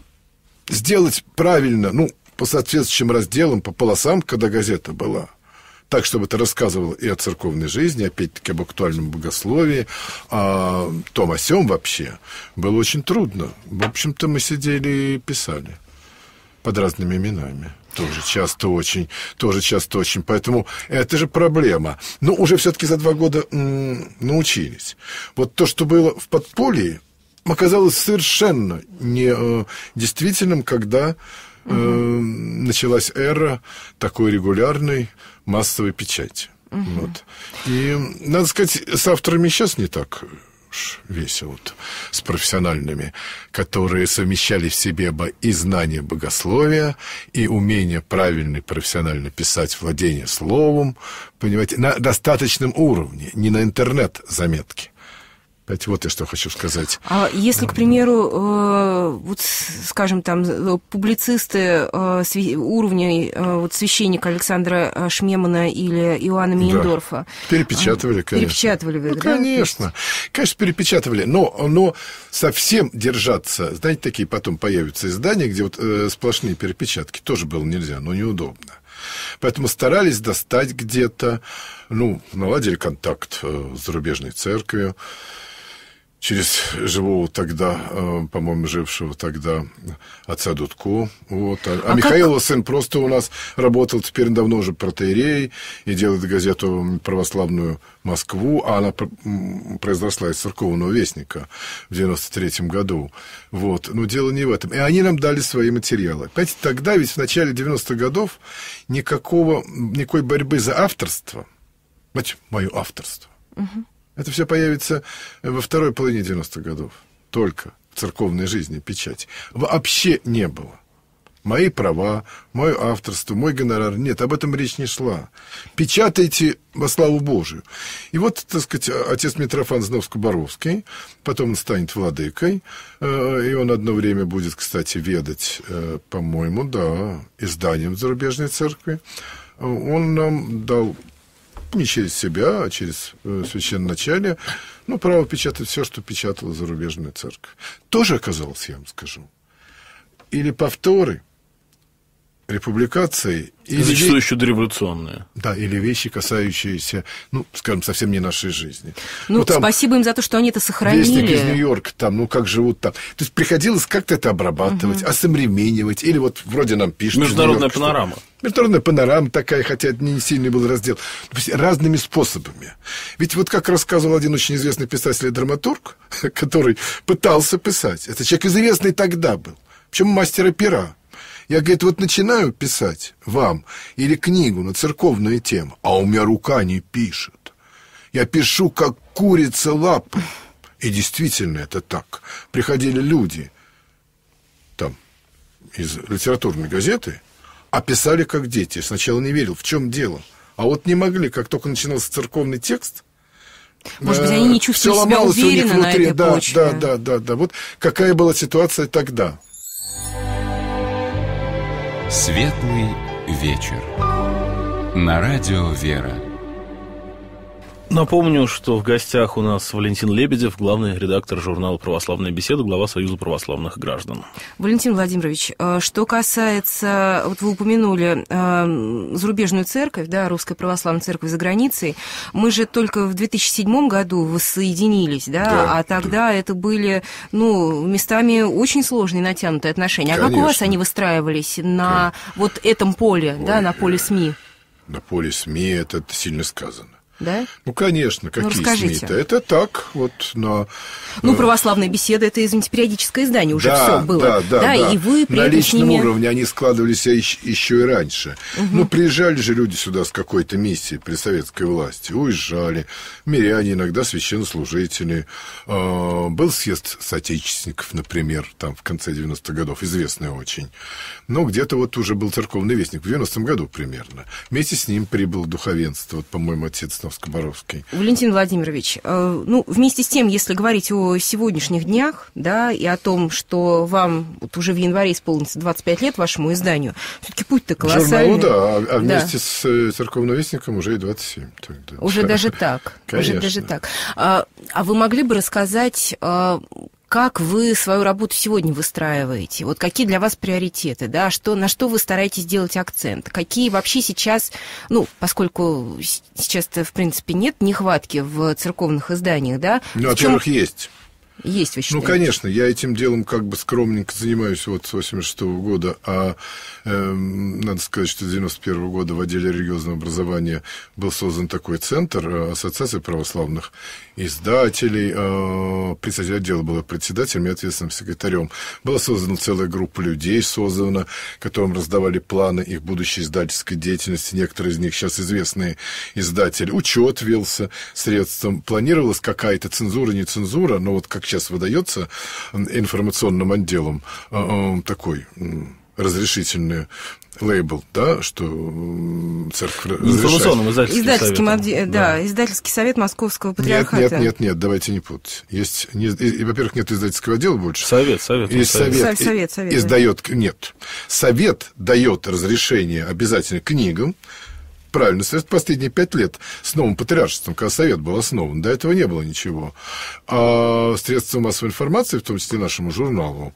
сделать правильно, ну, по соответствующим разделам, по полосам, когда газета была, так, чтобы это рассказывало и о церковной жизни, опять-таки об актуальном богословии, о том о сём вообще, было очень трудно. В общем-то, мы сидели и писали под разными именами. Тоже часто очень, тоже часто очень. Поэтому это же проблема. Но уже все-таки за два года м- научились. Вот то, что было в подполье, оказалось совершенно не э, действительным, когда э, угу. началась эра такой регулярной массовой печати. Угу. Вот. И, надо сказать, с авторами сейчас не так весело, вот, с профессиональными, которые совмещали в себе и знание богословия, и умение правильно и профессионально писать, владение словом, понимаете, на достаточном уровне, не на интернет-заметке. Опять вот я что хочу сказать. А если, к примеру, э, вот, скажем, там, публицисты э, сви- уровня э, вот, священника Александра Шмемана или Иоанна Мейндорфа... Да. Перепечатывали, конечно. Перепечатывали вы, ну, да? Конечно. Конечно, перепечатывали. Но, но совсем держаться... Знаете, такие потом появятся издания, где вот э, сплошные перепечатки. Тоже было нельзя, но неудобно. Поэтому старались достать где-то... Ну, наладили контакт э, с зарубежной церковью. Через живого тогда, по-моему, жившего тогда отца Дудко. Вот. А, а, а Михаил как... сын просто у нас работал теперь давно уже протоиерей и делает газету православную «Москву», а она произросла из церковного вестника в девяносто третьем году. Вот. Но дело не в этом. И они нам дали свои материалы. Понимаете, тогда ведь в начале девяностых годов никакого, никакой борьбы за авторство, знаете, мое авторство, угу. Это все появится во второй половине девяностых годов. Только в церковной жизни печати. Вообще не было. Мои права, мое авторство, мой гонорар. Нет, об этом речь не шла. Печатайте во славу Божию. И вот, так сказать, отец Митрофан Зновско-Боровский, потом он станет владыкой, и он одно время будет, кстати, ведать, по-моему, да, изданием зарубежной церкви. Он нам дал... не через себя, а через э, священноначалие, ну, право печатать все, что печатала зарубежная церковь. Тоже оказалось, я вам скажу. Или повторы, републикации... Или зачастую еще дореволюционные. Да, или вещи, касающиеся, ну, скажем, совсем не нашей жизни. Ну, ну там, спасибо им за то, что они это сохранили. Вестник из Нью-Йорка, там, ну, как живут там. То есть приходилось как-то это обрабатывать, угу. осовременивать, или вот вроде нам пишут... Международная панорама. Что... Международная панорама такая, хотя это не сильный был раздел. Разными способами. Ведь вот как рассказывал один очень известный писатель и драматург, который пытался писать. Это человек известный тогда был. Причем мастера пера. Я, говорит, вот начинаю писать вам или книгу на церковную тему, а у меня рука не пишет. Я пишу, как курица лапы. И действительно это так. Приходили люди там из литературной газеты, а писали как дети. Сначала не верил, в чем дело. А вот не могли, как только начинался церковный текст. Может быть, они не чувствовали себя уверенно на этой да, почве. Да, да, да, да. Вот какая была ситуация тогда. Светлый вечер. На радио «Вера». Напомню, что в гостях у нас Валентин Лебедев, главный редактор журнала «Православная беседа», глава Союза православных граждан. Валентин Владимирович, что касается, вот вы упомянули э, зарубежную церковь, да, Русская православная церковь за границей, мы же только в две тысячи седьмом году воссоединились, да, да а тогда да. это были, ну, местами очень сложные натянутые отношения. А Конечно. Как у вас они выстраивались на Конечно. вот этом поле, Ой, да, на поле СМИ? На поле СМИ это сильно сказано. да? Ну, конечно, какие ну, СМИ-то? Это так, вот на... Ну, православная беседа, это, извините, периодическое издание, уже да, все было. Да, да, да. И вы при на этом личном с ними... уровне они складывались еще и раньше. Угу. Ну, приезжали же люди сюда с какой-то миссией при советской власти, уезжали. Миряне, иногда священнослужители. Был съезд соотечественников, например, там в конце девяностых годов, известный очень. Но где-то вот уже был церковный вестник, в девяностом году примерно. Вместе с ним прибыл духовенство, вот, по-моему, отец Новскоборовский. Валентин Владимирович, ну, вместе с тем, если говорить о сегодняшних днях, да, и о том, что вам вот уже в январе исполнится двадцать пять лет вашему изданию, все-таки путь-то колоссальный. Журналу, да, а, а вместе да. с церковным вестником уже и двадцать семь. Тогда. Уже даже так. Конечно. Уже даже так. А, а вы могли бы рассказать... Как вы свою работу сегодня выстраиваете? Вот какие для вас приоритеты, да? Что, на что вы стараетесь делать акцент? Какие вообще сейчас, ну, поскольку сейчас-то, в принципе, нет нехватки в церковных изданиях, да? Ну, во-первых, чем... есть. Есть, вы считаете? Ну, конечно, я этим делом как бы скромненько занимаюсь вот с восемьдесят шестого года, а э, надо сказать, что с девяносто первого года в отделе религиозного образования был создан такой центр Ассоциации православных издателей, э, председатель отдела был председателем и ответственным секретарем. Была создана целая группа людей, создана, которым раздавали планы их будущей издательской деятельности, некоторые из них сейчас известные издатели. Учет велся средством, планировалась какая-то цензура, не цензура, но вот как сейчас выдается информационным отделом такой разрешительный лейбл, да, что церковь информационным издательским, издательским советом. Отде... Да, да, издательский совет Московского патриархата. Нет, нет, нет, нет, давайте не путать. Есть, не... и, во-первых, нет издательского отдела больше. Совет, совет. И совет, совет, совет, совет издает, да. Нет, совет дает разрешение обязательно книгам. Правильно, последние пять лет с новым патриаршеством, когда совет был основан, до этого не было ничего. А средства массовой информации, в том числе нашему журналу,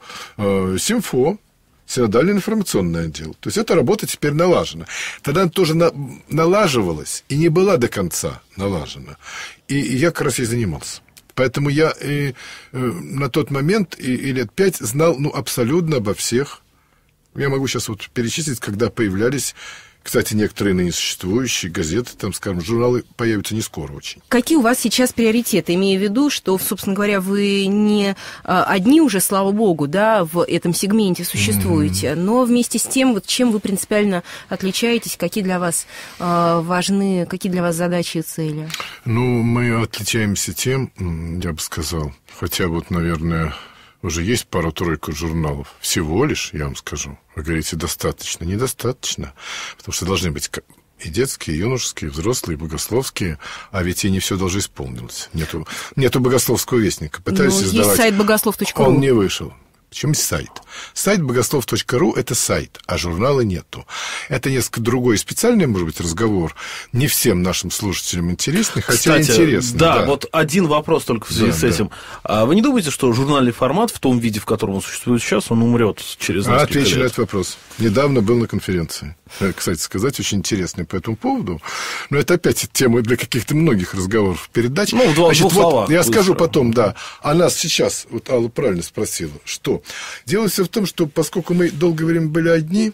Симфо, Синодальный информационный отдел. То есть эта работа теперь налажена. Тогда она тоже на, налаживалась и не была до конца налажена. И, и я как раз ей занимался. Поэтому я и, и, на тот момент и, и лет пять знал ну, абсолютно обо всех. Я могу сейчас вот перечислить, когда появлялись... Кстати, некоторые ныне существующие газеты, там, скажем, журналы появятся не скоро очень. Какие у вас сейчас приоритеты? Имея в виду, что, собственно говоря, вы не одни уже, слава богу, да, в этом сегменте существуете, mm-hmm. но вместе с тем, вот чем вы принципиально отличаетесь, какие для вас важны, какие для вас задачи и цели? Ну, мы отличаемся тем, я бы сказал, хотя вот, наверное... Уже есть пару-тройку журналов. Всего лишь, я вам скажу. Вы говорите, достаточно. Недостаточно. Потому что должны быть и детские, и юношеские, и взрослые, и богословские. А ведь и не все даже исполнилось. Нету, нету богословского вестника. Пытались ну, издавать. Есть сайт богослов точка ру. Он не вышел. Почему сайт? Сайт богослов точка ру – это сайт, а журнала нету. Это несколько другой специальный, может быть, разговор. Не всем нашим слушателям интересный, хотя Кстати, интересный. Да, да, вот один вопрос только в связи да, с этим. Да. Вы не думаете, что журнальный формат в том виде, в котором он существует сейчас, он умрет через несколько лет? Отвечу на этот вопрос. Недавно был на конференции. Кстати сказать, очень интересный по этому поводу. Но это опять тема для каких-то многих разговоров, передач. Ну, в двух Значит, словах. Вот я скажу потом, да. А нас сейчас, вот Алла правильно спросила, что? Дело все в том, что поскольку мы долгое время были одни,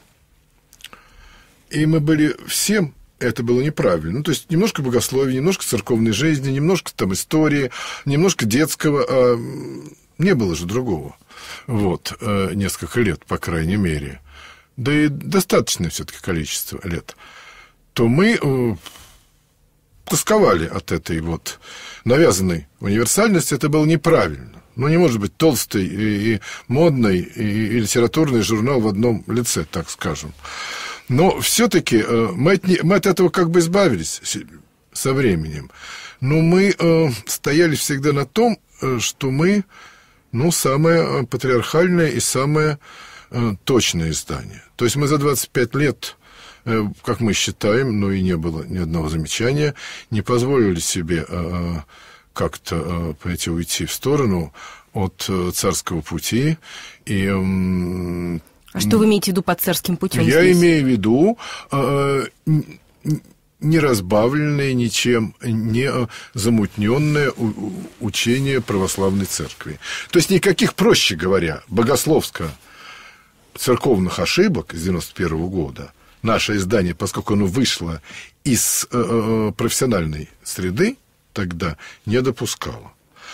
и мы были всем, это было неправильно. Ну, то есть немножко богословия, немножко церковной жизни, немножко там истории, немножко детского, а не было же другого. Вот, несколько лет, по крайней мере. Да и достаточное все-таки количество лет. То мы э, тосковали от этой вот навязанной универсальности. Это было неправильно. Ну, не может быть толстый и, и модный, и, и литературный журнал в одном лице, так скажем. Но все-таки э, мы, от, мы от этого как бы избавились со временем. Но мы э, стояли всегда на том, э, что мы, ну, самое патриархальное и самое э, точное издание. То есть мы за двадцать пять лет, э, как мы считаем, но и не было ни одного замечания, не позволили себе... Э, как-то э, пойти уйти в сторону от э, царского пути. И, э, а что вы имеете в виду под царским путем? Я здесь? имею в виду э, не разбавленное ничем, не замутненное учение православной церкви. То есть никаких, проще говоря, богословско-церковных ошибок с девяносто первого года наше издание, поскольку оно вышло из э, профессиональной среды, тогда не допускало.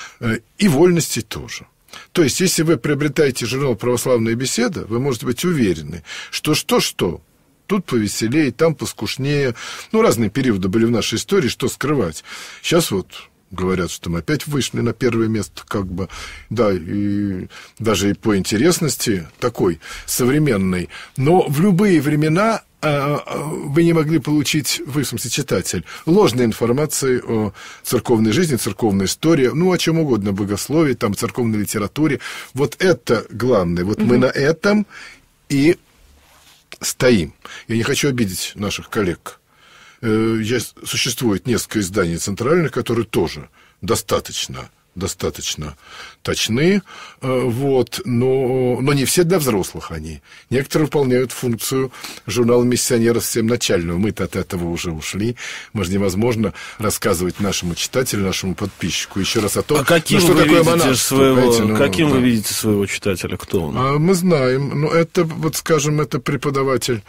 И вольностей тоже. То есть, если вы приобретаете журнал «Православная беседа», вы можете быть уверены, что что-что, тут повеселее, там поскушнее. Ну, разные периоды были в нашей истории, что скрывать. Сейчас вот говорят, что мы опять вышли на первое место, как бы, да, и даже и по интересности такой современной. Но в любые времена вы не могли получить, вы, в смысле, читатель, ложной информации о церковной жизни, церковной истории, ну, о чем угодно, богословии, там, церковной литературе. Вот это главное. Вот mm-hmm. мы на этом и стоим. Я не хочу обидеть наших коллег. Существует несколько изданий центральных, которые тоже достаточно достаточно точны, вот, но, но не все для взрослых они. Некоторые выполняют функцию журнала «Миссионера» совсем начального. Мы-то от этого уже ушли. Мы же невозможно рассказывать нашему читателю, нашему подписчику еще раз о том, а каким ну, что вы такое монашество. Своего, ну, каким да. вы видите своего читателя? Кто он? А, мы знаем. Ну, это, вот скажем, это преподаватель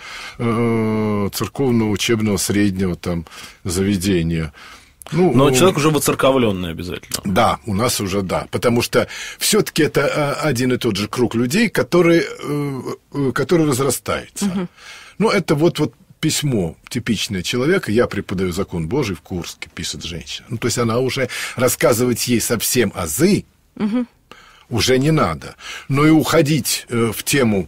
э, церковного учебного среднего там заведения. Ну, Но человек уже воцерковленный обязательно. Да, у нас уже да. Потому что все-таки это один и тот же круг людей, который, который разрастается. Угу. Ну, это вот, вот письмо типичное человека. Я преподаю закон Божий в Курске, пишет женщина. Ну, то есть она уже рассказывать ей совсем азы угу. уже не надо. Но и уходить в тему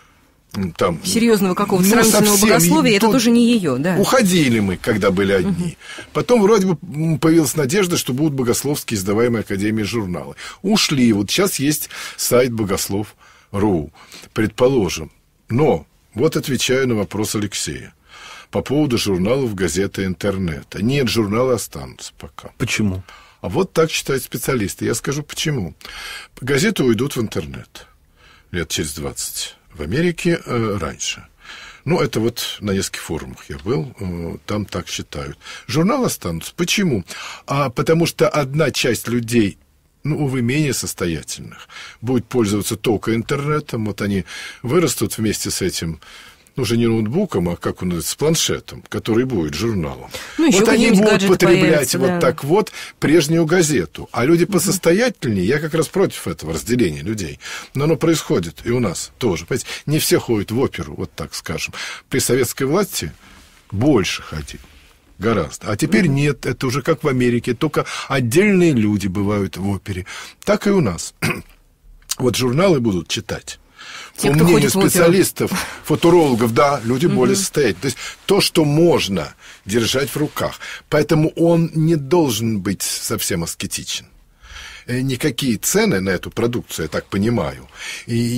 там, серьезного какого-то ну, сравнительного богословия, это тоже не ее, да. Уходили мы, когда были одни. Угу. Потом вроде бы появилась надежда, что будут богословские издаваемые академией журналы. Ушли. Вот сейчас есть сайт богослов точка ру, предположим. Но вот отвечаю на вопрос Алексея по поводу журналов, газеты, интернета. Нет, журналы останутся пока. Почему? А вот так считают специалисты. Я скажу, почему. Газеты уйдут в интернет лет через двадцать. В Америке э, раньше. Ну, это вот на нескольких форумах я был, э, там так считают. Журналы останутся. Почему? А потому что одна часть людей, ну, увы, менее состоятельных, будет пользоваться только интернетом. Вот они вырастут вместе с этим, ну, уже не ноутбуком, а как он называется, с планшетом, который будет журналом. Ну, вот они будут потреблять вот да. так вот прежнюю газету. А люди посостоятельнее, я как раз против этого разделения людей. Но оно происходит и у нас тоже. Понимаете, не все ходят в оперу, вот так скажем. При советской власти больше ходили. Гораздо. А теперь mm-hmm. нет, это уже как в Америке, только отдельные люди бывают в опере. Так и у нас. Вот журналы будут читать. Те, по мнению специалистов, футурологов, да, люди угу. более состоятельные. То есть то, что можно держать в руках. Поэтому он не должен быть совсем аскетичен. Никакие цены на эту продукцию, я так понимаю, и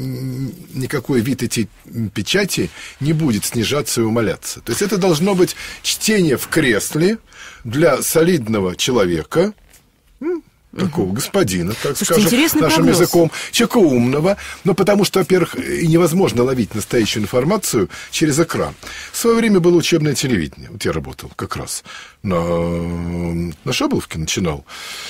никакой вид этой печати не будет снижаться и умаляться. То есть это должно быть чтение в кресле для солидного человека, такого угу. господина, так Слушайте, скажем, нашим прогноз. языком, человека умного, но потому что, во-первых, невозможно ловить настоящую информацию через экран. В свое время было учебное телевидение. Вот я работал как раз на, на Шаболовке, начинал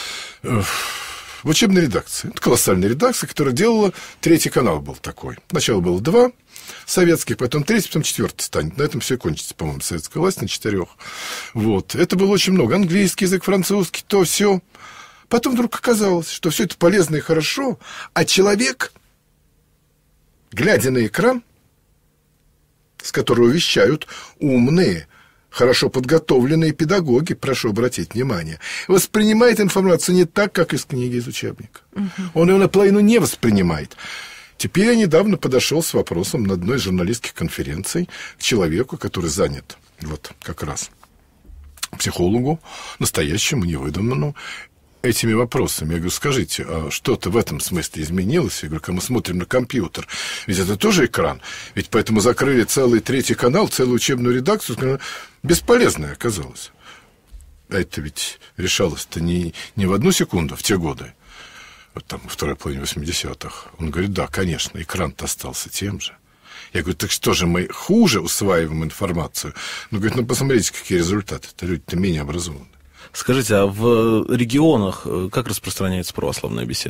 в учебной редакции. Это колоссальная редакция, которая делала... Третий канал был такой. Сначала было два советских, потом третий, потом четвертый станет. На этом все кончится, по-моему, советская власть на четырех. Вот. Это было очень много. Английский язык, французский, то все. Потом вдруг оказалось, что все это полезно и хорошо, а человек, глядя на экран, с которого вещают умные, хорошо подготовленные педагоги, прошу обратить внимание, воспринимает информацию не так, как из книги, из учебника. Угу. Он ее наполовину не воспринимает. Теперь я недавно подошел с вопросом на одной из журналистских конференций к человеку, который занят вот как раз психологу, настоящему, невыдуманному, этими вопросами. Я говорю, скажите, а что-то в этом смысле изменилось? Я говорю, когда мы смотрим на компьютер, ведь это тоже экран. Ведь поэтому закрыли целый третий канал, целую учебную редакцию. Бесполезное оказалось. А это ведь решалось-то не, не в одну секунду, в те годы. Вот там, во второй половине восьмидесятых. Он говорит, да, конечно, экран-то остался тем же. Я говорю, так что же мы хуже усваиваем информацию? Он говорит, ну, посмотрите, какие результаты. Это люди-то менее образованные. Скажите, а в регионах как распространяется православная беседа?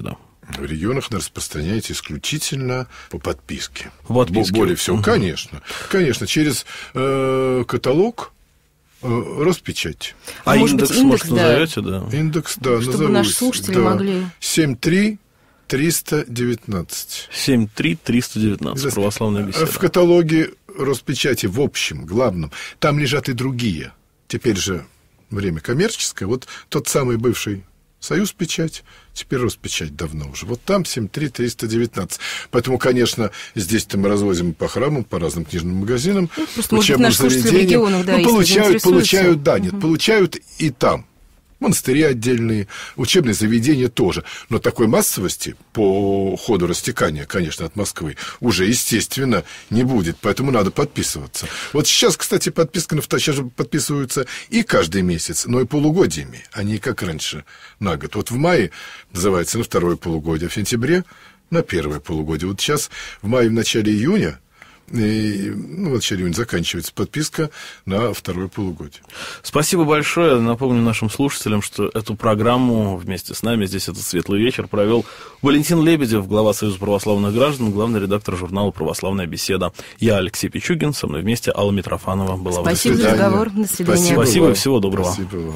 В регионах она распространяется исключительно по подписке. По подписке. Более всего, угу. конечно. Конечно, через э, каталог э, Роспечать. А, а индекс, быть, индекс, может, да. назовете, да? Индекс, да, чтобы назову. Наши слушатели да. могли... семь три триста девятнадцать. семь три триста девятнадцать, православная беседа. В каталоге Роспечати, в общем, главном, там лежат и другие. Теперь же время коммерческое. Вот тот самый бывший Союз печать, теперь Роспечать давно уже. Вот там семь три триста девятнадцать. Поэтому, конечно, здесь-то мы развозим по храмам, по разным книжным магазинам, ну, просто, учебным заведениям. Да, ну, получают, получают, да, нет, угу. получают и там. Монастыри отдельные, учебные заведения тоже. Но такой массовости по ходу растекания, конечно, от Москвы уже, естественно, не будет. Поэтому надо подписываться. Вот сейчас, кстати, подписка на сейчас же подписываются и каждый месяц, но и полугодиями, а не как раньше на год. Вот в мае называется на второе полугодие, а в сентябре на первое полугодие. Вот сейчас в мае, в начале июня, и, ну, в начале июня заканчивается подписка на второе полугодие. Спасибо большое. Напомню нашим слушателям, что эту программу вместе с нами, здесь этот светлый вечер, провел Валентин Лебедев, глава Союза православных граждан, главный редактор журнала «Православная беседа». Я Алексей Пичугин, со мной вместе Алла Митрофанова была. Спасибо за разговор. До свидания. Спасибо, Спасибо и всего доброго. Спасибо вам.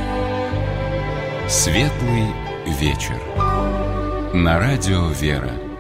Светлый вечер. На радио «Вера».